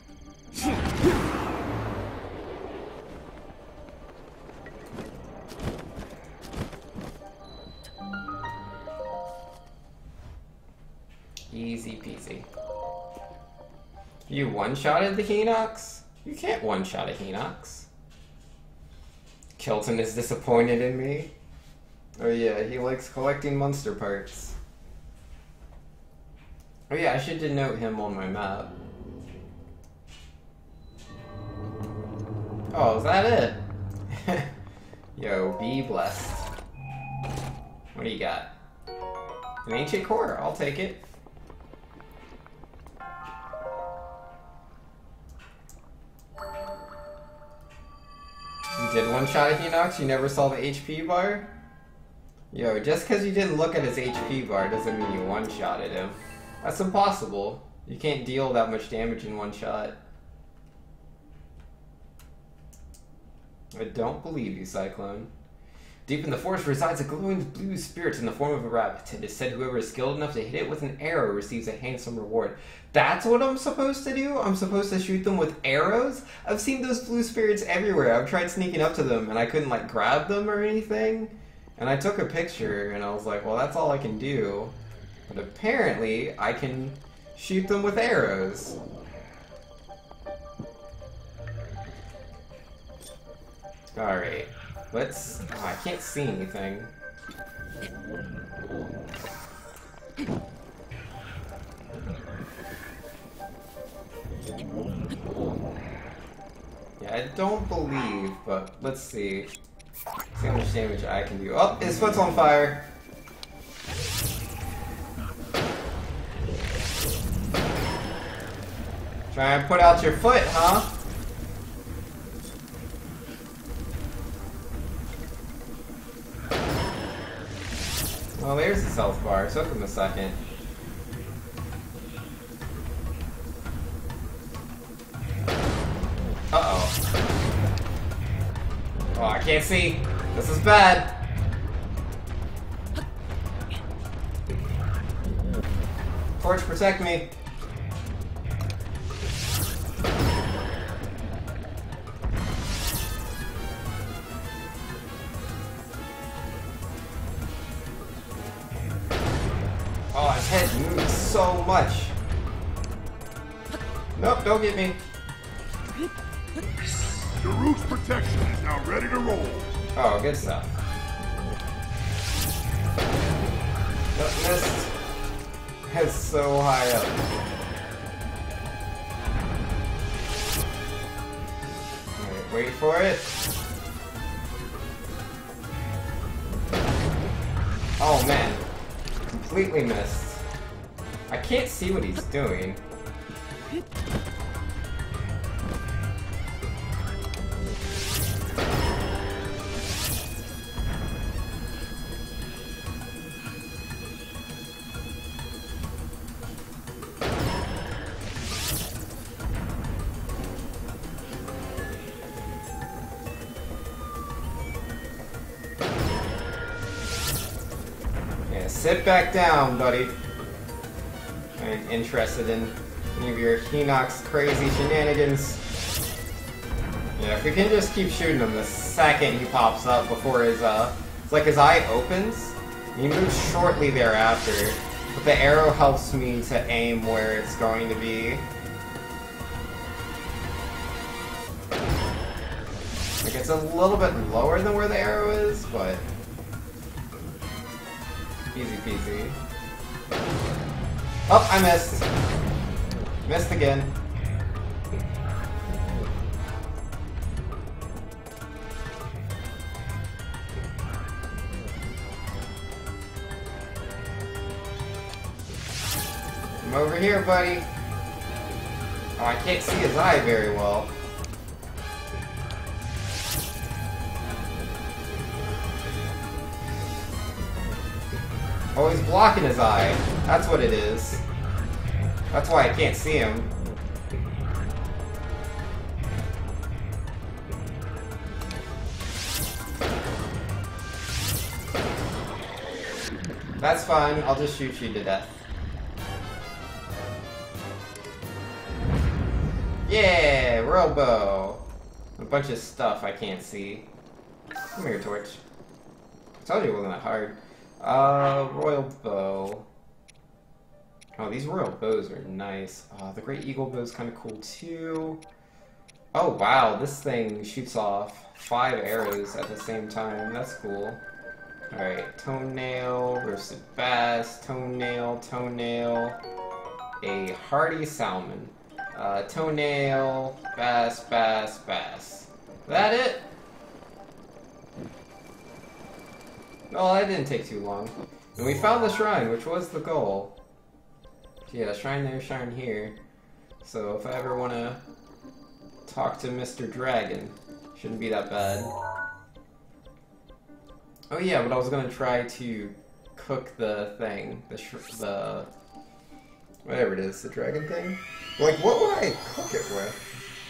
[SPEAKER 1] Easy peasy. You one-shotted the Hinox? You can't one-shot a Hinox. Kilton is disappointed in me. Oh yeah, he likes collecting monster parts. Oh yeah, I should denote him on my map. Oh, is that it? Yo, be blessed. What do you got? An ancient core, I'll take it. You did one-shot a Hinox, you never saw the HP bar? Yo, just because you didn't look at his HP bar doesn't mean you one-shotted him. That's impossible. You can't deal that much damage in one shot. I don't believe you, Cyclone. Deep in the forest resides a glowing blue spirit in the form of a rabbit. It is said whoever is skilled enough to hit it with an arrow receives a handsome reward. That's what I'm supposed to do? I'm supposed to shoot them with arrows? I've seen those blue spirits everywhere. I've tried sneaking up to them and I couldn't like grab them or anything. And I took a picture and I was like, well, that's all I can do. But apparently I can shoot them with arrows. Alright. Let's... Oh, I can't see anything. Yeah, I don't believe, but let's see. See how much damage I can do. Oh, his foot's on fire! Try and put out your foot, huh? Well, there's the health bar. It took him a second. Uh-oh. Oh, I can't see. This is bad. Torch, protect me. head moves so much. Nope, don't get me.
[SPEAKER 3] Your root's protection is now ready to roll.
[SPEAKER 1] Oh, good stuff. Nope, missed. It's so high up. Alright, wait for it. Oh man. Completely missed. I can't see what he's doing. Yeah, sit back down, buddy. I ain't interested in any of your Hinox's crazy shenanigans. Yeah, if we can just keep shooting him the second he pops up before his, it's like his eye opens, and he moves shortly thereafter, but the arrow helps me to aim where it's going to be. Like, it's a little bit lower than where the arrow is, but easy peasy. Oh, I missed. Missed again. I'm over here, buddy. Oh, I can't see his eye very well. Oh, he's blocking his eye. That's what it is. That's why I can't see him. That's fine. I'll just shoot you to death. Yeah, Robo. A bunch of stuff I can't see. Come here, Torch. I told you it wasn't that hard. Royal Bow. Oh, these Royal Bows are nice. The Great Eagle Bow is kind of cool too. Oh wow, this thing shoots off 5 arrows at the same time. That's cool. Alright, Toenail, Roasted Bass, Toenail, Toenail, a Hardy Salmon. Toenail, Bass, Bass, Bass. That it? Well, that didn't take too long. And we found the shrine, which was the goal. Yeah, shrine there, shrine here. So if I ever want to talk to Mr. Dragon, shouldn't be that bad. Oh yeah, but I was going to try to cook the thing. The whatever it is, the dragon thing. Like, what would I cook it with?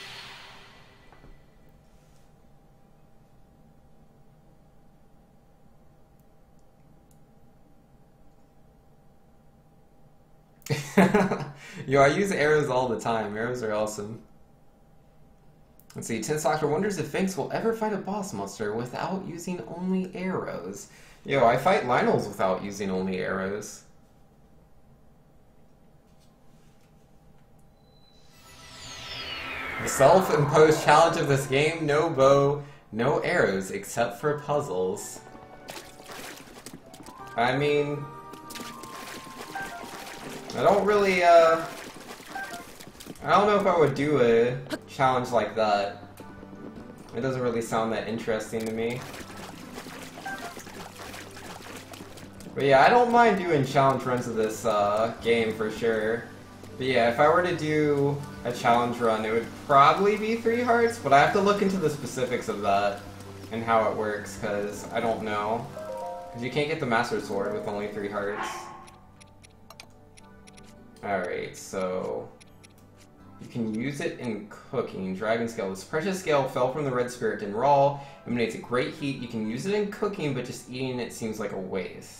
[SPEAKER 1] Yo, I use arrows all the time. Arrows are awesome. Let's see, Tense Doctor wonders if Finks will ever fight a boss monster without using only arrows. Yo, I fight Lionels without using only arrows. The self-imposed challenge of this game, no bow, no arrows except for puzzles. I mean, I don't really, I don't know if I would do a challenge like that. It doesn't really sound that interesting to me. But yeah, I don't mind doing challenge runs of this game for sure. But yeah, if I were to do a challenge run, it would probably be 3 hearts, but I have to look into the specifics of that and how it works, because I don't know. Because you can't get the Master Sword with only 3 hearts. Alright, so you can use it in cooking. Dragon Scale. This precious scale fell from the red spirit in raw, emanates a great heat. You can use it in cooking, but just eating it seems like a waste.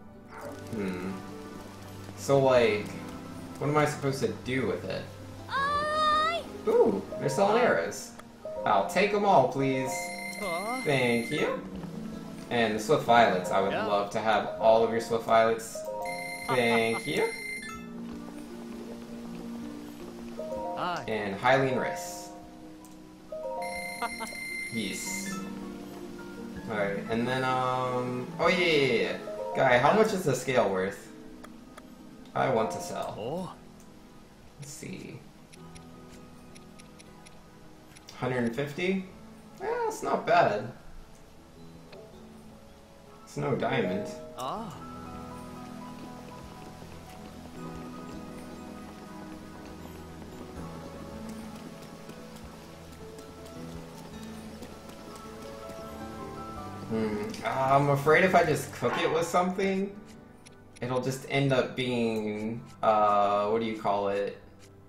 [SPEAKER 1] So like, what am I supposed to do with it? Ooh, they're selling arrows. I'll take them all, please. Thank you. And the Swift Violets. I would love to have all of your Swift Violets. Thank you.
[SPEAKER 2] Aye.
[SPEAKER 1] And Hylian rice. Yes. Alright, and then, oh yeah. Guy, how much is the scale worth? I want to sell.
[SPEAKER 2] Oh.
[SPEAKER 1] Let's see. 150? Yeah, it's not bad. It's no diamond.
[SPEAKER 2] Ah.
[SPEAKER 1] I'm afraid if I just cook it with something, it'll just end up being, what do you call it?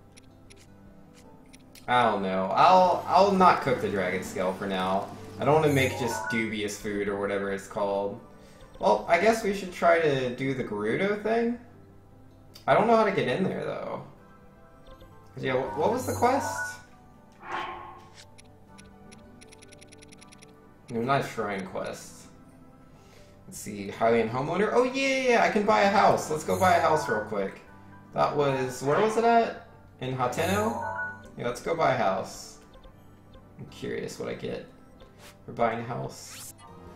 [SPEAKER 1] I don't know. I'll not cook the dragon scale for now. I don't want to make just dubious food or whatever it's called. Well, I guess we should try to do the Gerudo thing. I don't know how to get in there though. Yeah, what was the quest? No, not a shrine quest. Let's see, Hylian homeowner. Oh yeah, I can buy a house. Let's go buy a house real quick. That was, where was it at? In Hateno? Yeah, let's go buy a house. I'm curious what I get for buying a house.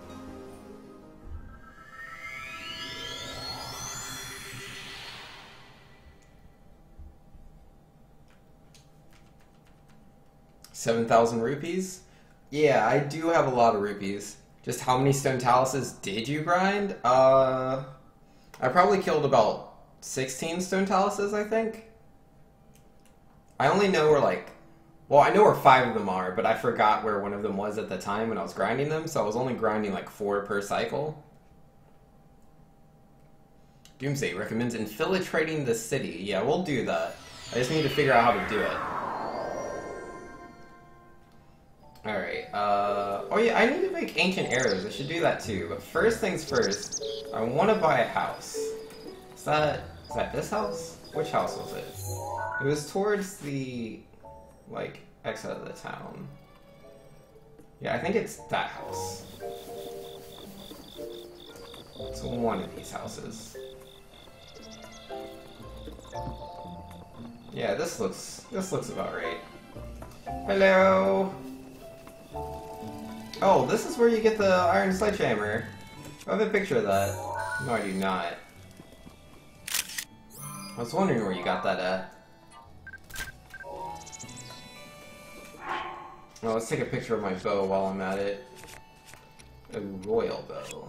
[SPEAKER 1] $7,000 rupees? Yeah, I do have a lot of rupees. Just how many stone taluses did you grind? I probably killed about 16 stone taluses, I think. I only know where, like... Well, I know where 5 of them are, but I forgot where one of them was at the time when I was grinding them, so I was only grinding like 4 per cycle. Doomsday recommends infiltrating the city. Yeah, we'll do that. I just need to figure out how to do it. Alright, oh yeah, I need to make ancient arrows. I should do that too. But first things first, I want to buy a house. Is that this house? Which house was it? It was towards the, like, exit of the town. Yeah, I think it's that house. It's one of these houses. Yeah, this looks about right. Hello! Oh, this is where you get the iron sledgehammer. I have a picture of that. No, I do not. I was wondering where you got that at. Well, let's take a picture of my bow while I'm at it. A royal bow.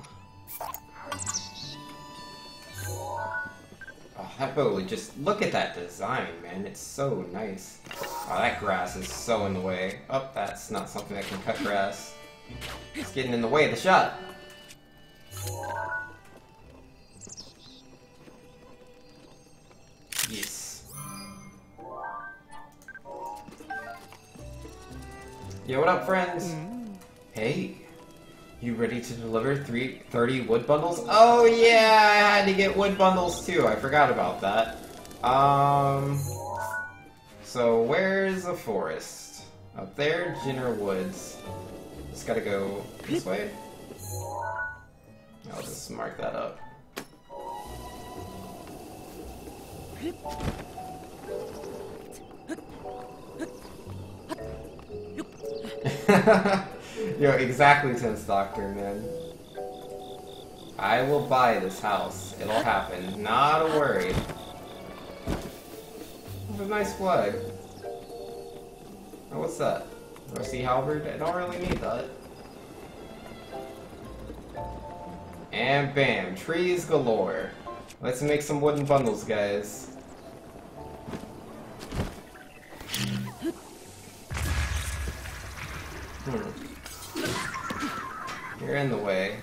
[SPEAKER 1] Oh, that bow, just look at that design, man. It's so nice. Oh, that grass is so in the way. Oh, that's not something that can cut grass. It's getting in the way of the shot. Yes. Yo, what up, friends? Hey, you ready to deliver 30 wood bundles? Oh yeah, I had to get wood bundles too. I forgot about that. So where's the forest? Up there, Jinner Woods. Just gotta go this way. I'll just mark that up. Yo, exactly, Tense Doctor, man. I will buy this house. It'll happen. Not a worry. What a nice flag. Oh, what's that? Rusty halberd? I don't really need that. And bam, trees galore. Let's make some wooden bundles, guys. You're in the way.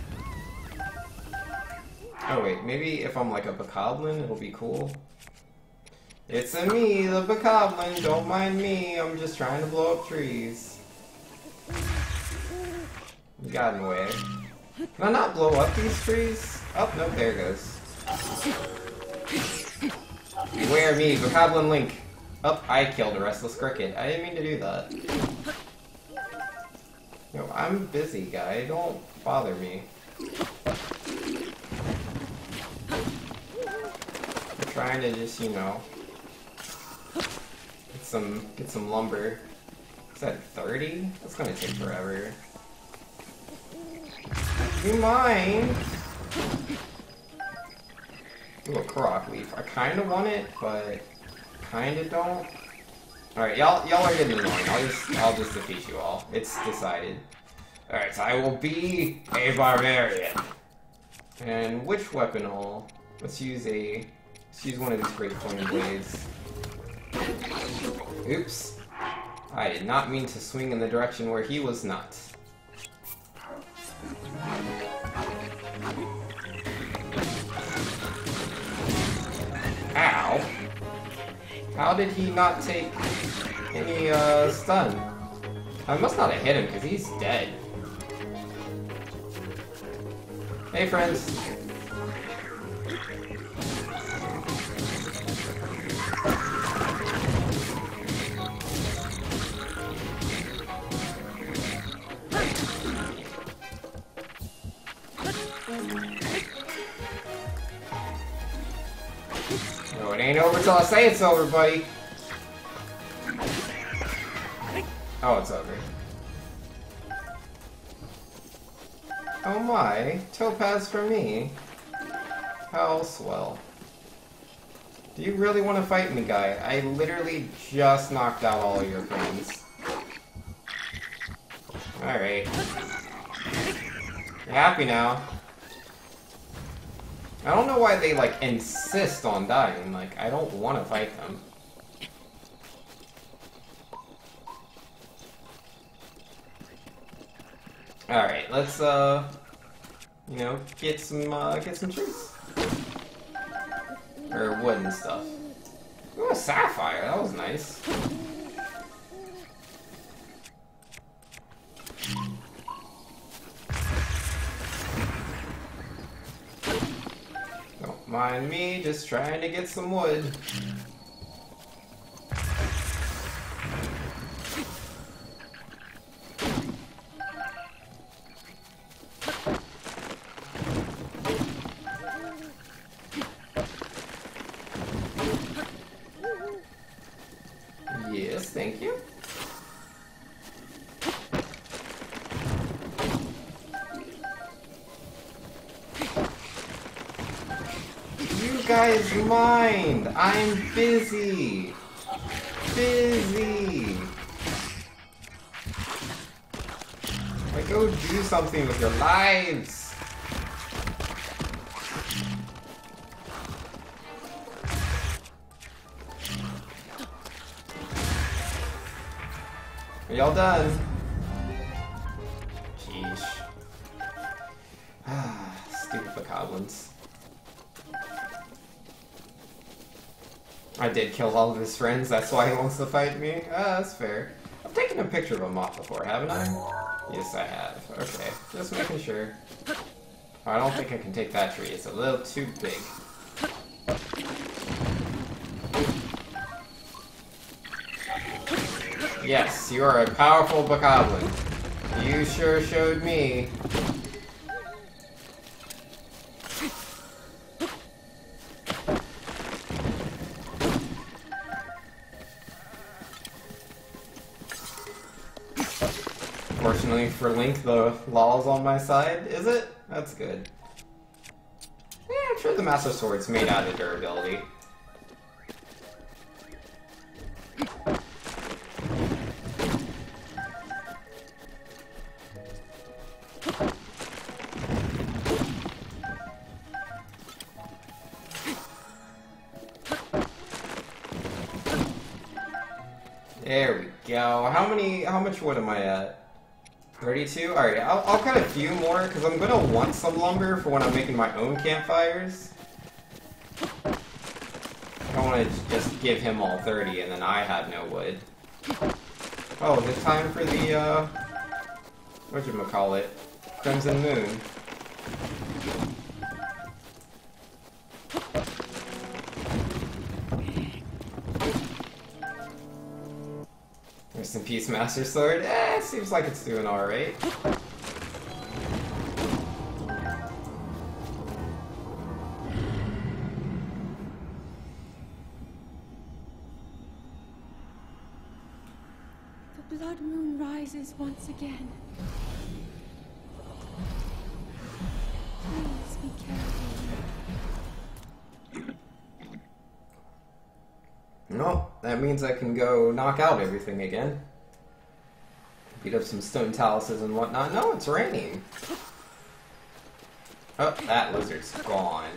[SPEAKER 1] Oh wait, maybe if I'm like a bokoblin, it'll be cool. It's a me, the bokoblin, don't mind me, I'm just trying to blow up trees. You got in the way. Can I not blow up these trees? Oh, nope, there it goes. Beware me, bokoblin Link. Oh, I killed a restless cricket. I didn't mean to do that. Yo, I'm busy, guy. Don't bother me. trying to just, you know, get some lumber. Is that 30? That's gonna take forever. Do you mind? Ooh, a Korok leaf. I kinda want it, but kinda don't. Alright, y'all are getting annoying. I'll just defeat you all. It's decided. Alright, so I will be a barbarian. And which weapon hole? Let's use one of these great flaming blades. Oops. I did not mean to swing in the direction where he was not. Ow. How did he not take any stun? I must not have hit him because he's dead. Hey friends. No, it ain't over till I say it's over, buddy. Oh, it's over. Oh my, topaz for me. How swell. Do you really want to fight me, guy? I literally just knocked out all of your friends. Alright. You happy now? I don't know why they, like, insist on dying. Like, I don't want to fight them. Alright, let's, you know, get some trees. Or wood and stuff. Ooh, a sapphire, that was nice. Don't mind me, just trying to get some wood. Yes, thank you. You guys mind! I'm busy! Busy! Like, go do something with your lives! Are y'all done? Sheesh. Stupid bokoblins. I did kill all of his friends, that's why he wants to fight me? That's fair. I've taken a picture of a moth before, haven't I? Yes, I have. Okay, just making sure. I don't think I can take that tree, it's a little too big. Yes, you are a powerful bokoblin. You sure showed me. Fortunately for Link, the law's on my side, is it? That's good. Yeah, I'm sure the Master Sword's made out of durability. There we go. How much wood am I at? 32? Alright, I'll cut a few more, because I'm going to want some lumber for when I'm making my own campfires. I don't want to just give him all 30 and then I have no wood. Oh, is it time for the, whatchamacallit? Crimson Moon. Rest in peace, Master Sword. It seems like it's doing alright.
[SPEAKER 4] blood moon rises once again. Please be careful.
[SPEAKER 1] No, that means I can go knock out everything again. Beat up some stone taluses and whatnot. No, it's raining. Oh, that lizard's gone.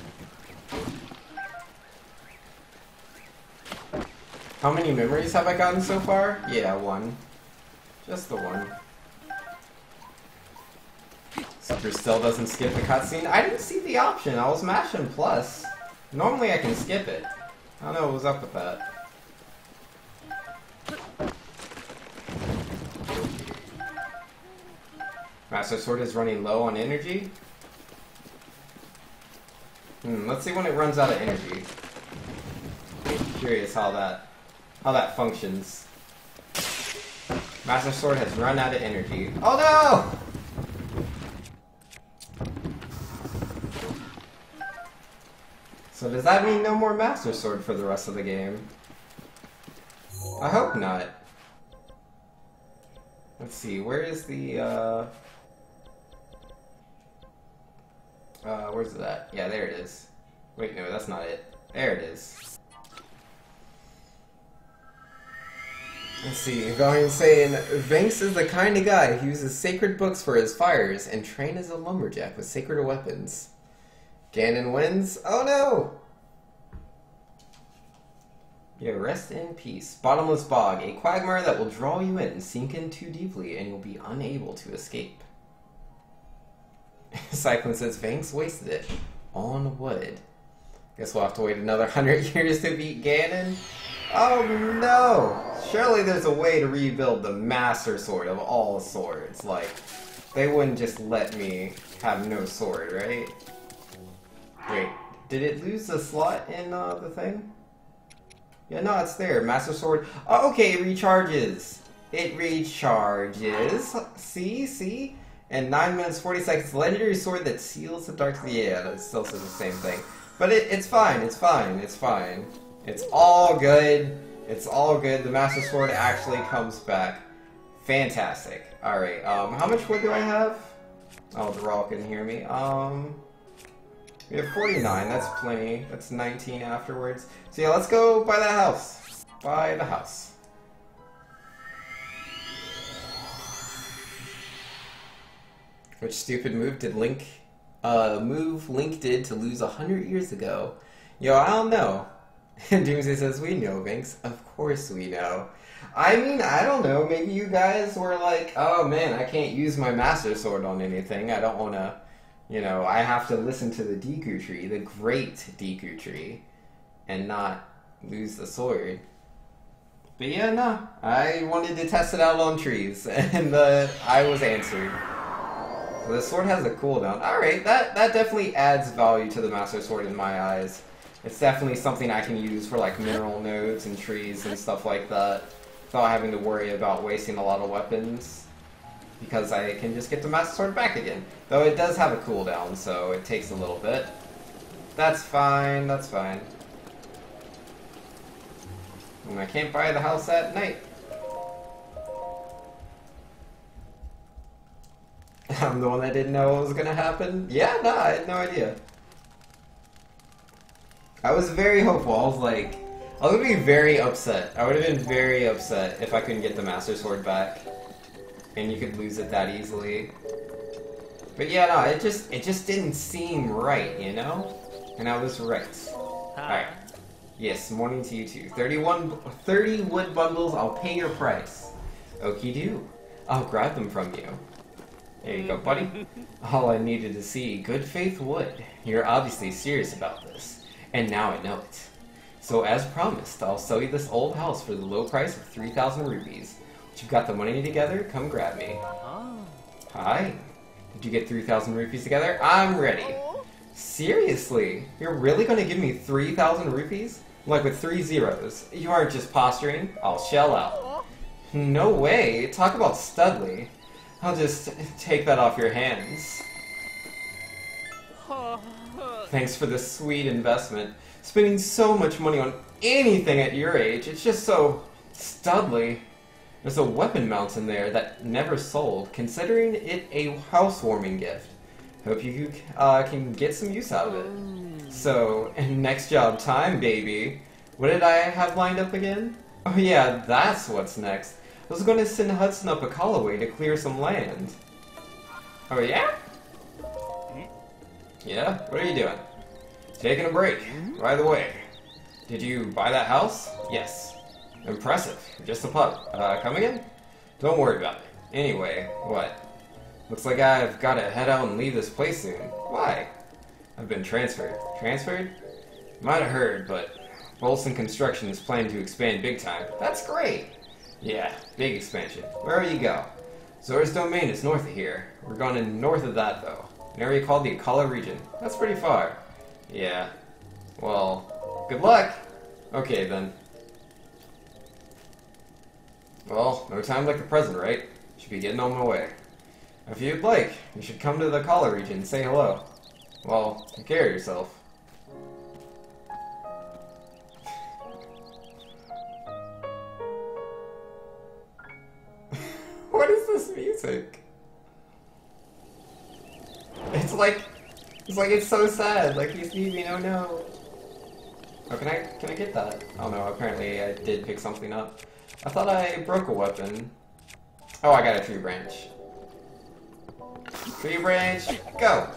[SPEAKER 1] How many memories have I gotten so far? Yeah, one. Just the one. Super still doesn't skip the cutscene. I didn't see the option. I was mashing plus. Normally I can skip it. I don't know what was up with that. Master Sword is running low on energy. Let's see when it runs out of energy. Curious how that functions. Master Sword has run out of energy. Oh no! So does that mean no more Master Sword for the rest of the game? I hope not. Let's see, where is the, where's it at? Yeah, there it is. Wait, no, that's not it. There it is. Let's see, going saying, Vanks is the kind of guy who uses sacred books for his fires and train as a lumberjack with sacred weapons. Ganon wins? Oh no! Yeah, rest in peace. Bottomless Bog, a quagmire that will draw you in, sink in too deeply, and you'll be unable to escape. Cyclone says, Vanks wasted it. On wood. Guess we'll have to wait another 100 years to beat Ganon? Oh no! Surely there's a way to rebuild the Master Sword of all swords. Like, they wouldn't just let me have no sword, right? Wait, did it lose the slot in the thing? Yeah, no, it's there. Master Sword. Oh, okay, it recharges. It recharges. See? And 9 minutes 40 seconds. Legendary sword that seals the dark. Yeah, that still says the same thing. But it's fine. It's fine. It's fine. It's all good. It's all good. The Master Sword actually comes back. Fantastic. All right. How much wood do I have? Oh, the Raw can hear me. We have 49, that's plenty. That's 19 afterwards. So yeah, let's go buy that house. Buy the house. Which stupid move did Link did to lose 100 years ago? Yo, I don't know. Doomsday says, we know, Vinks. Of course we know. I mean, I don't know. Maybe you guys were like, oh man, I can't use my Master Sword on anything. I don't want to... You know, I have to listen to the Deku Tree, the great Deku Tree, and not lose the sword. But yeah, no. I wanted to test it out on trees, and I was answered. So the sword has a cooldown. Alright, that definitely adds value to the Master Sword in my eyes. It's definitely something I can use for like mineral nodes and trees and stuff like that, without having to worry about wasting a lot of weapons. Because I can just get the Master Sword back again. Though it does have a cooldown, so it takes a little bit. That's fine, that's fine. And I can't buy the house at night. I'm the one that didn't know what was gonna happen? Yeah, no, I had no idea. I was very hopeful. I was like, I was gonna be very upset. I would have been very upset if I couldn't get the Master Sword back. And you could lose it that easily. But yeah, no, it just didn't seem right, you know? And I was right. Alright. Yes, morning to you too. 30 wood bundles, I'll pay your price. Okie do. I'll grab them from you. There you go, buddy. All I needed to see, good faith wood. You're obviously serious about this. And now I know it. So as promised, I'll sell you this old house for the low price of 3,000 rupees. You've got the money together? Come grab me. Hi. Did you get 3,000 rupees together? I'm ready. Seriously? You're really going to give me 3,000 rupees? Like with 3 zeros. You aren't just posturing. I'll shell out. No way. Talk about Studley. I'll just take that off your hands. Thanks for the sweet investment. Spending so much money on anything at your age, it's just so Studley. There's a weapon mount in there that never sold, considering it a housewarming gift. Hope you can get some use out of it. So, next job time, baby. What did I have lined up again? Oh yeah, that's what's next. I was going to send Hudson up a Callaway to clear some land. Oh yeah? Yeah? What are you doing? Taking a break. By the way, did you buy that house? Yes. Impressive. Just a pup. Come again? Don't worry about it. Anyway, what? Looks like I've got to head out and leave this place soon. Why? I've been transferred. Transferred? Might have heard, but Bolson Construction is planning to expand big time. That's great! Yeah, big expansion. Wherever you go. Zora's Domain is north of here. We're going north of that, though. An area called the Akala region. That's pretty far. Yeah. Well, good luck! Okay, then. Well, no time like the present, right? Should be getting on my way. If you'd like, you should come to the Akala region and say hello. Well, take care of yourself. What is this music? It's like it's so sad. Like he's leaving. Oh no. Oh, can I get that? Oh no. Apparently I did pick something up. I thought I broke a weapon. Oh, I got a tree branch. Tree branch, go.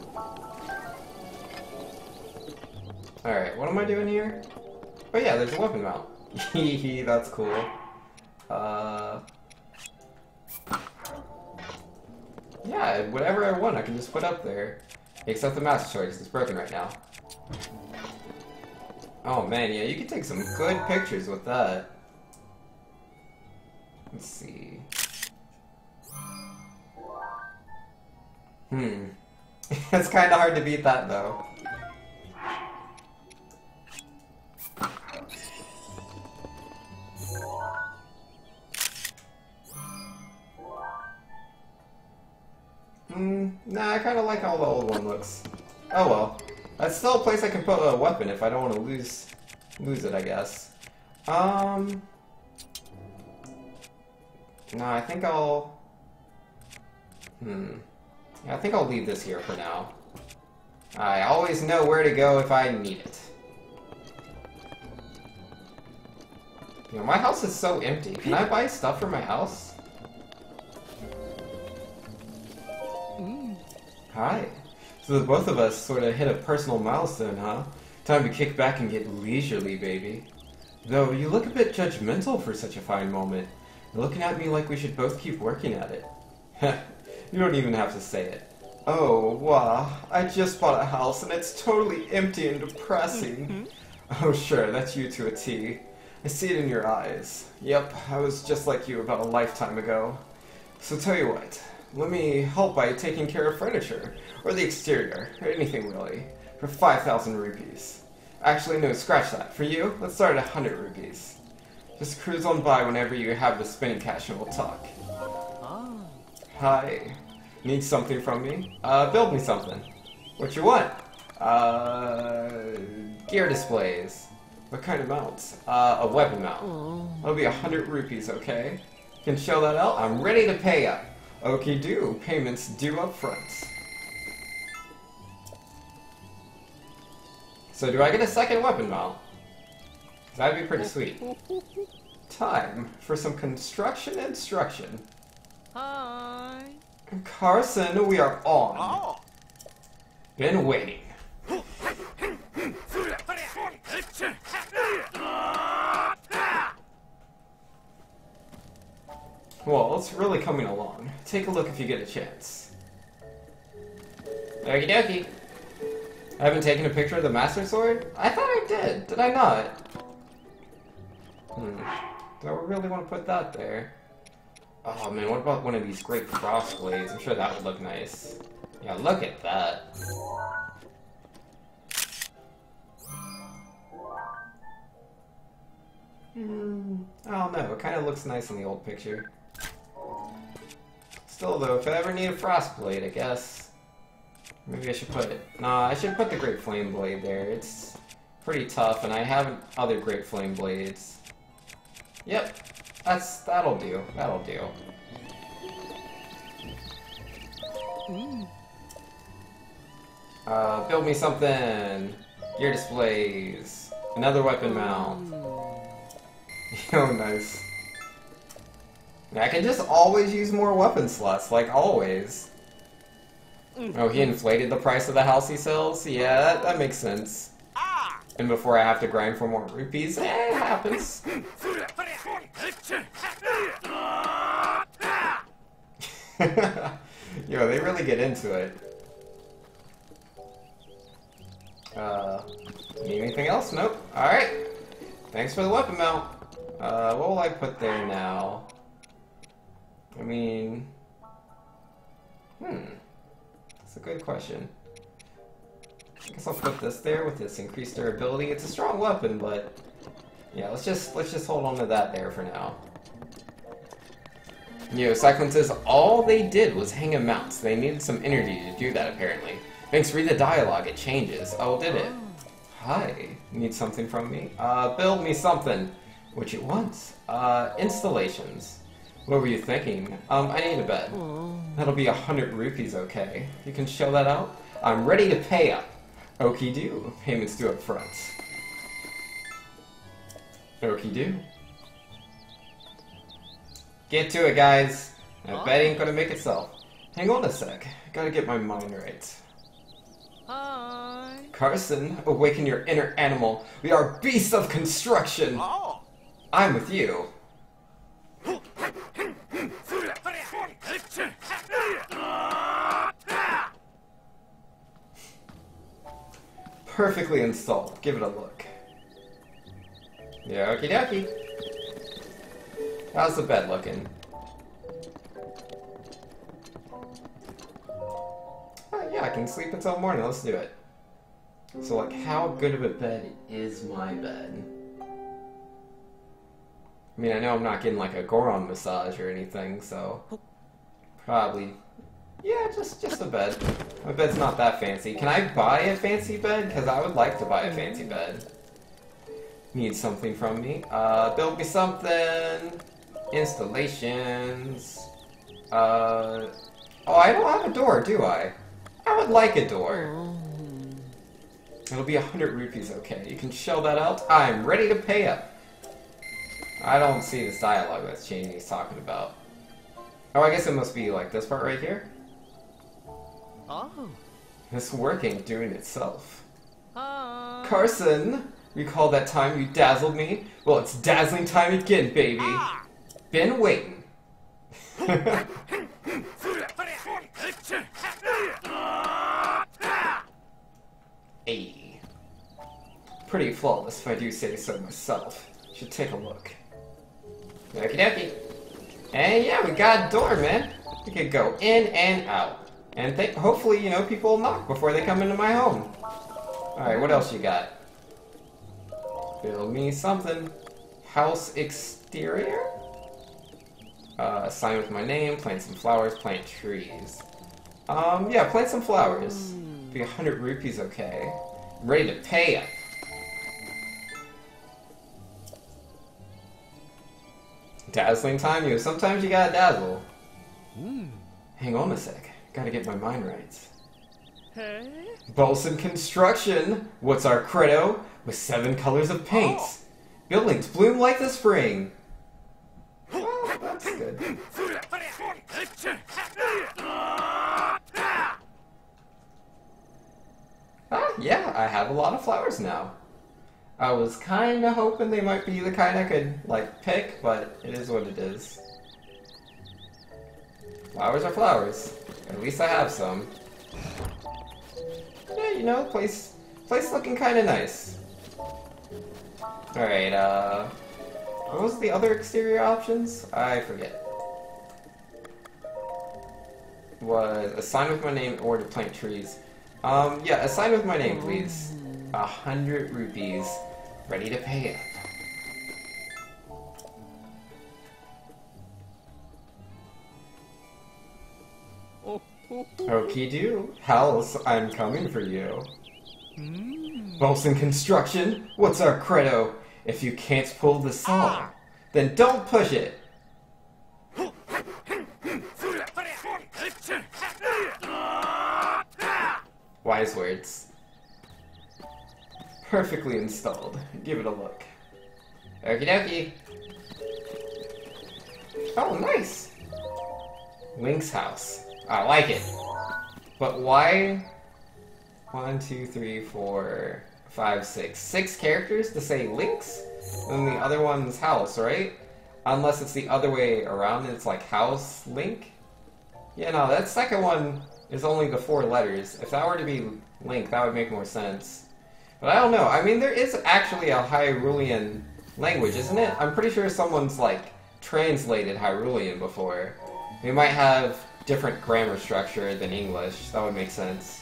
[SPEAKER 1] All right. What am I doing here? Oh yeah, there's a weapon mount. Hehe, that's cool. Yeah, whatever I want, I can just put up there. Except the Master Sword, because it's broken right now. Oh man, yeah, you can take some good pictures with that. Let's see. It's kind of hard to beat that, though. Nah, I kind of like how the old one looks. Oh well. That's still a place I can put a weapon if I don't want to lose it, I guess. No, I think I'll... Yeah, I think I'll leave this here for now. I always know where to go if I need it. You know, my house is so empty. Can I buy stuff for my house? Hi. So the both of us sort of hit a personal milestone, huh? Time to kick back and get leisurely, baby. Though, you look a bit judgmental for such a fine moment. You're looking at me like we should both keep working at it. You don't even have to say it. Oh, wow. I just bought a house and it's totally empty and depressing. Oh, sure, that's you to a T. I see it in your eyes. Yep, I was just like you about a lifetime ago. So tell you what. Let me help by taking care of furniture, or the exterior, or anything really, for 5,000 rupees. Actually, no, scratch that. For you, let's start at 100 rupees. Just cruise on by whenever you have the spinning cash and we'll talk. Hi. Need something from me? Build me something. What you want? Gear displays. What kind of mounts? A weapon mount. That'll be 100 rupees, okay? Can show that out? I'm ready to pay up. Okie do. Payments due up front. So do I get a second weapon mount? That'd be pretty sweet. Time for some construction instruction.
[SPEAKER 2] Hi.
[SPEAKER 1] Carson, we are on. Been waiting. Well, it's really coming along. Take a look if you get a chance. Okie dokie. I haven't taken a picture of the Master Sword? I thought I did. Did I not? Do I really want to put that there? Oh man, what about one of these great frost blades? I'm sure that would look nice. Yeah, look at that. I don't know. It kind of looks nice in the old picture. Still though, if I ever need a frost blade, I guess maybe I should put it. Nah, I should put the Great Flame Blade there. It's pretty tough, and I have other Great Flame Blades. Yep, That'll do. That'll do. Build me something. Gear displays. Another weapon mount. Oh, nice. I can just always use more weapon slots, like always. Oh, he inflated the price of the house he sells? Yeah, that makes sense. And before I have to grind for more rupees, it happens. Yo, they really get into it. Need anything else? Nope. Alright. Thanks for the weapon mount. What will I put there now? I mean... That's a good question. I guess I'll put this there with this increased durability. It's a strong weapon, but... Yeah, let's just hold on to that there for now. Yo, Cyclone says all they did was hang a mounts. They needed some energy to do that, apparently. Thanks, read the dialogue, it changes. Oh, did it? Hi. Need something from me? Build me something. What you want? Installations. What were you thinking? I need a bed. That'll be 100 rupees, okay? You can show that out? I'm ready to pay up. Okie do. Payments due up front. Okie do. Get to it, guys. That bed ain't gonna make itself. Hang on a sec. Gotta get my mind right.
[SPEAKER 2] Hi.
[SPEAKER 1] Carson, awaken your inner animal. We are beasts of construction. I'm with you. Perfectly installed. Give it a look. Yeah, okie dokie. How's the bed looking? Oh yeah, I can sleep until morning. Let's do it. So, like, how good of a bed is my bed? I mean, I know I'm not getting, like, a Goron massage or anything, so... Probably... Yeah, just a bed. My bed's not that fancy. Can I buy a fancy bed? Because I would like to buy a fancy bed. Need something from me. Build me something. Installations. Oh, I don't have a door, do I? I would like a door. It'll be 100 rupees, okay. You can shell that out. I'm ready to pay up. I don't see this dialogue that's changing he's talking about. Oh, I guess it must be like this part right here.
[SPEAKER 2] Oh.
[SPEAKER 1] It's working, doing itself.
[SPEAKER 2] Hi.
[SPEAKER 1] Carson, recall that time you dazzled me? Well, it's dazzling time again, baby. Been waiting. Hey. Pretty flawless if I do say so myself. Should take a look. Okie dokie. And yeah, we got a door, man. We could go in and out. And hopefully, you know, people will knock before they come into my home. Alright, what else you got? Build me something. House exterior? Sign with my name, plant some flowers, plant trees. Yeah, plant some flowers. Be 100 rupees, okay. Ready to pay up. Dazzling time, you. Sometimes you gotta dazzle. Hang on a sec. Gotta get my mind right.
[SPEAKER 2] Hey.
[SPEAKER 1] Bolson Construction. What's our credo? With 7 colors of paints. Buildings bloom like the spring. Well, that's good. Yeah, I have a lot of flowers now. I was kinda hoping they might be the kind I could, like, pick, but it is what it is. Flowers are flowers. At least I have some. Yeah, you know, place looking kinda nice. Alright, what was the other exterior options? I forget. Was a sign with my name or to plant trees. Yeah, a sign with my name, please. 100 rupees. Ready to pay up. Okie do. House, I'm coming for you. Bolson Construction, what's our credo? If you can't pull this off, then don't push it. Wise words. Perfectly installed. Give it a look. Okie dokie. Oh, nice! Link's house. I like it. But why? 1, 2, 3, 4, 5, 6. 6 characters to say Link's? And the other one's house, right? Unless it's the other way around, it's like house Link? Yeah, no, that second one is only the 4 letters. If that were to be Link, that would make more sense. But I don't know. I mean, there is actually a Hyrulean language, isn't it? I'm pretty sure someone's, like, translated Hyrulean before. We might have different grammar structure than English. That would make sense.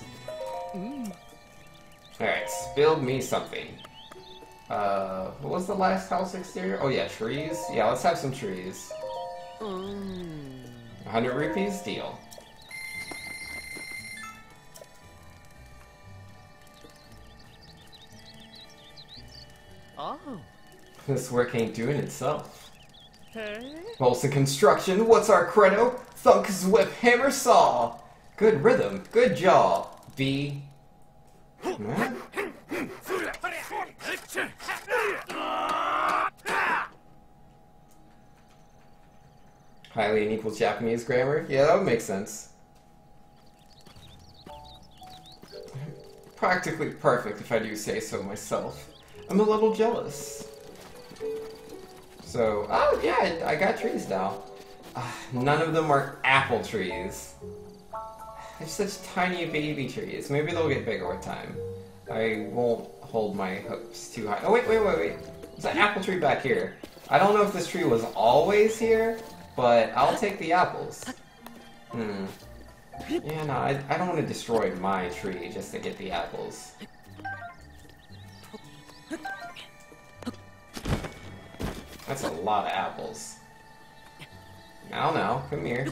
[SPEAKER 1] Alright, build me something. What was the last house exterior? Oh yeah, trees? Yeah, let's have some trees. 100 rupees? Deal.
[SPEAKER 2] Oh.
[SPEAKER 1] This work ain't doing itself.
[SPEAKER 2] Hey.
[SPEAKER 1] Bolson construction, what's our credo? Thunk, whip, hammer, saw! Good rhythm, good jaw. B. Huh? Hylian equals Japanese grammar? Yeah, that would make sense. Practically perfect, if I do say so myself. I'm a little jealous. So, oh yeah, I got trees now. None of them are apple trees. They're such tiny baby trees. Maybe they'll get bigger with time. I won't hold my hopes too high. Oh wait. There's an apple tree back here. I don't know if this tree was always here, but I'll take the apples. Yeah, no, I don't want to destroy my tree just to get the apples. That's a lot of apples. Now, come here.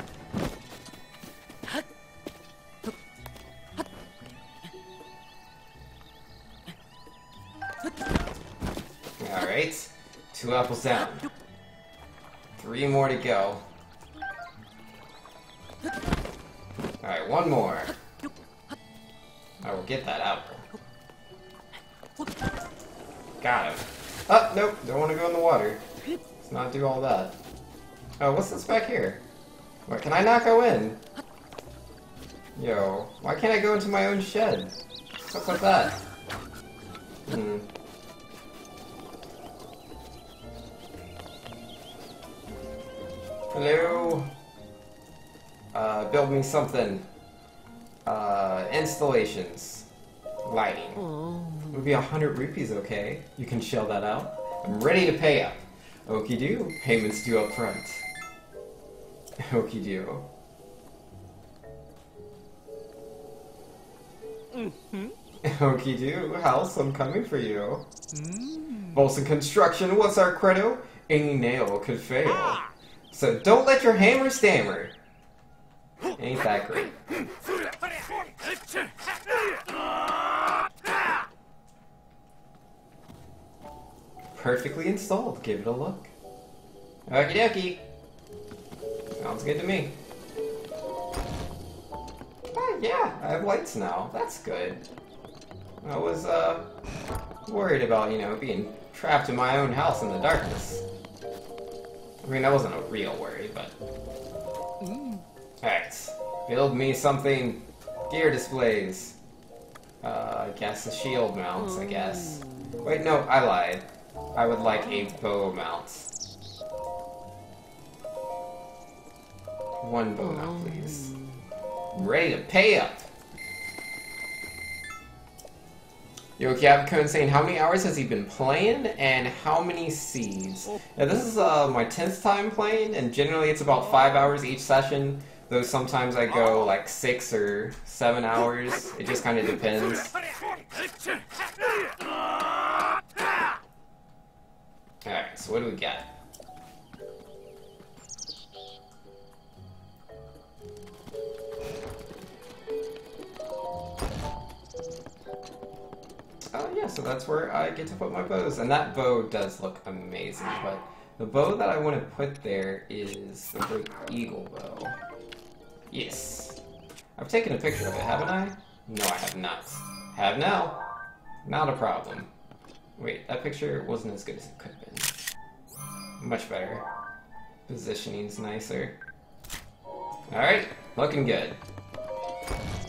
[SPEAKER 1] Alright, 2 apples down. 3 more to go. Alright, 1 more. I will get that apple. Got him. Oh, nope, don't want to go in the water. Let's not do all that. Oh, what's this back here? What, can I not go in? Yo, why can't I go into my own shed? What's up with that? Hello? Build me something. Installations. Lighting. It would be 100 rupees, okay? You can shell that out. I'm ready to pay up. Okie do. Payments due up front. Okie do. Okie do. House, I'm coming for you. Bolson construction, what's our credo? Any nail could fail. So don't let your hammer stammer. Ain't that great. Perfectly installed. Give it a look. Okie dokie. Sounds good to me. Oh, yeah, I have lights now. That's good. I was, worried about, you know, being trapped in my own house in the darkness. I mean, that wasn't a real worry, but... Alright. Build me something. Gear displays. I guess a shield mounts, I guess. Wait, no, I lied. I would like a bow mount. 1 bow mount, please. I'm ready to pay up! Yokiabakun saying, how many hours has he been playing, and how many seeds? Now, this is my 10th time playing, and generally it's about 5 hours each session, though sometimes I go like 6 or 7 hours. It just kind of depends. Alright, so what do we got? Oh yeah, so that's where I get to put my bows. And that bow does look amazing, but The bow that I want to put there is the Great Eagle bow. Yes. I've taken a picture of it, haven't I? No, I have not. Have now. Not a problem. Wait, that picture wasn't as good as it could have been. Much better. Positioning's nicer. Alright, looking good.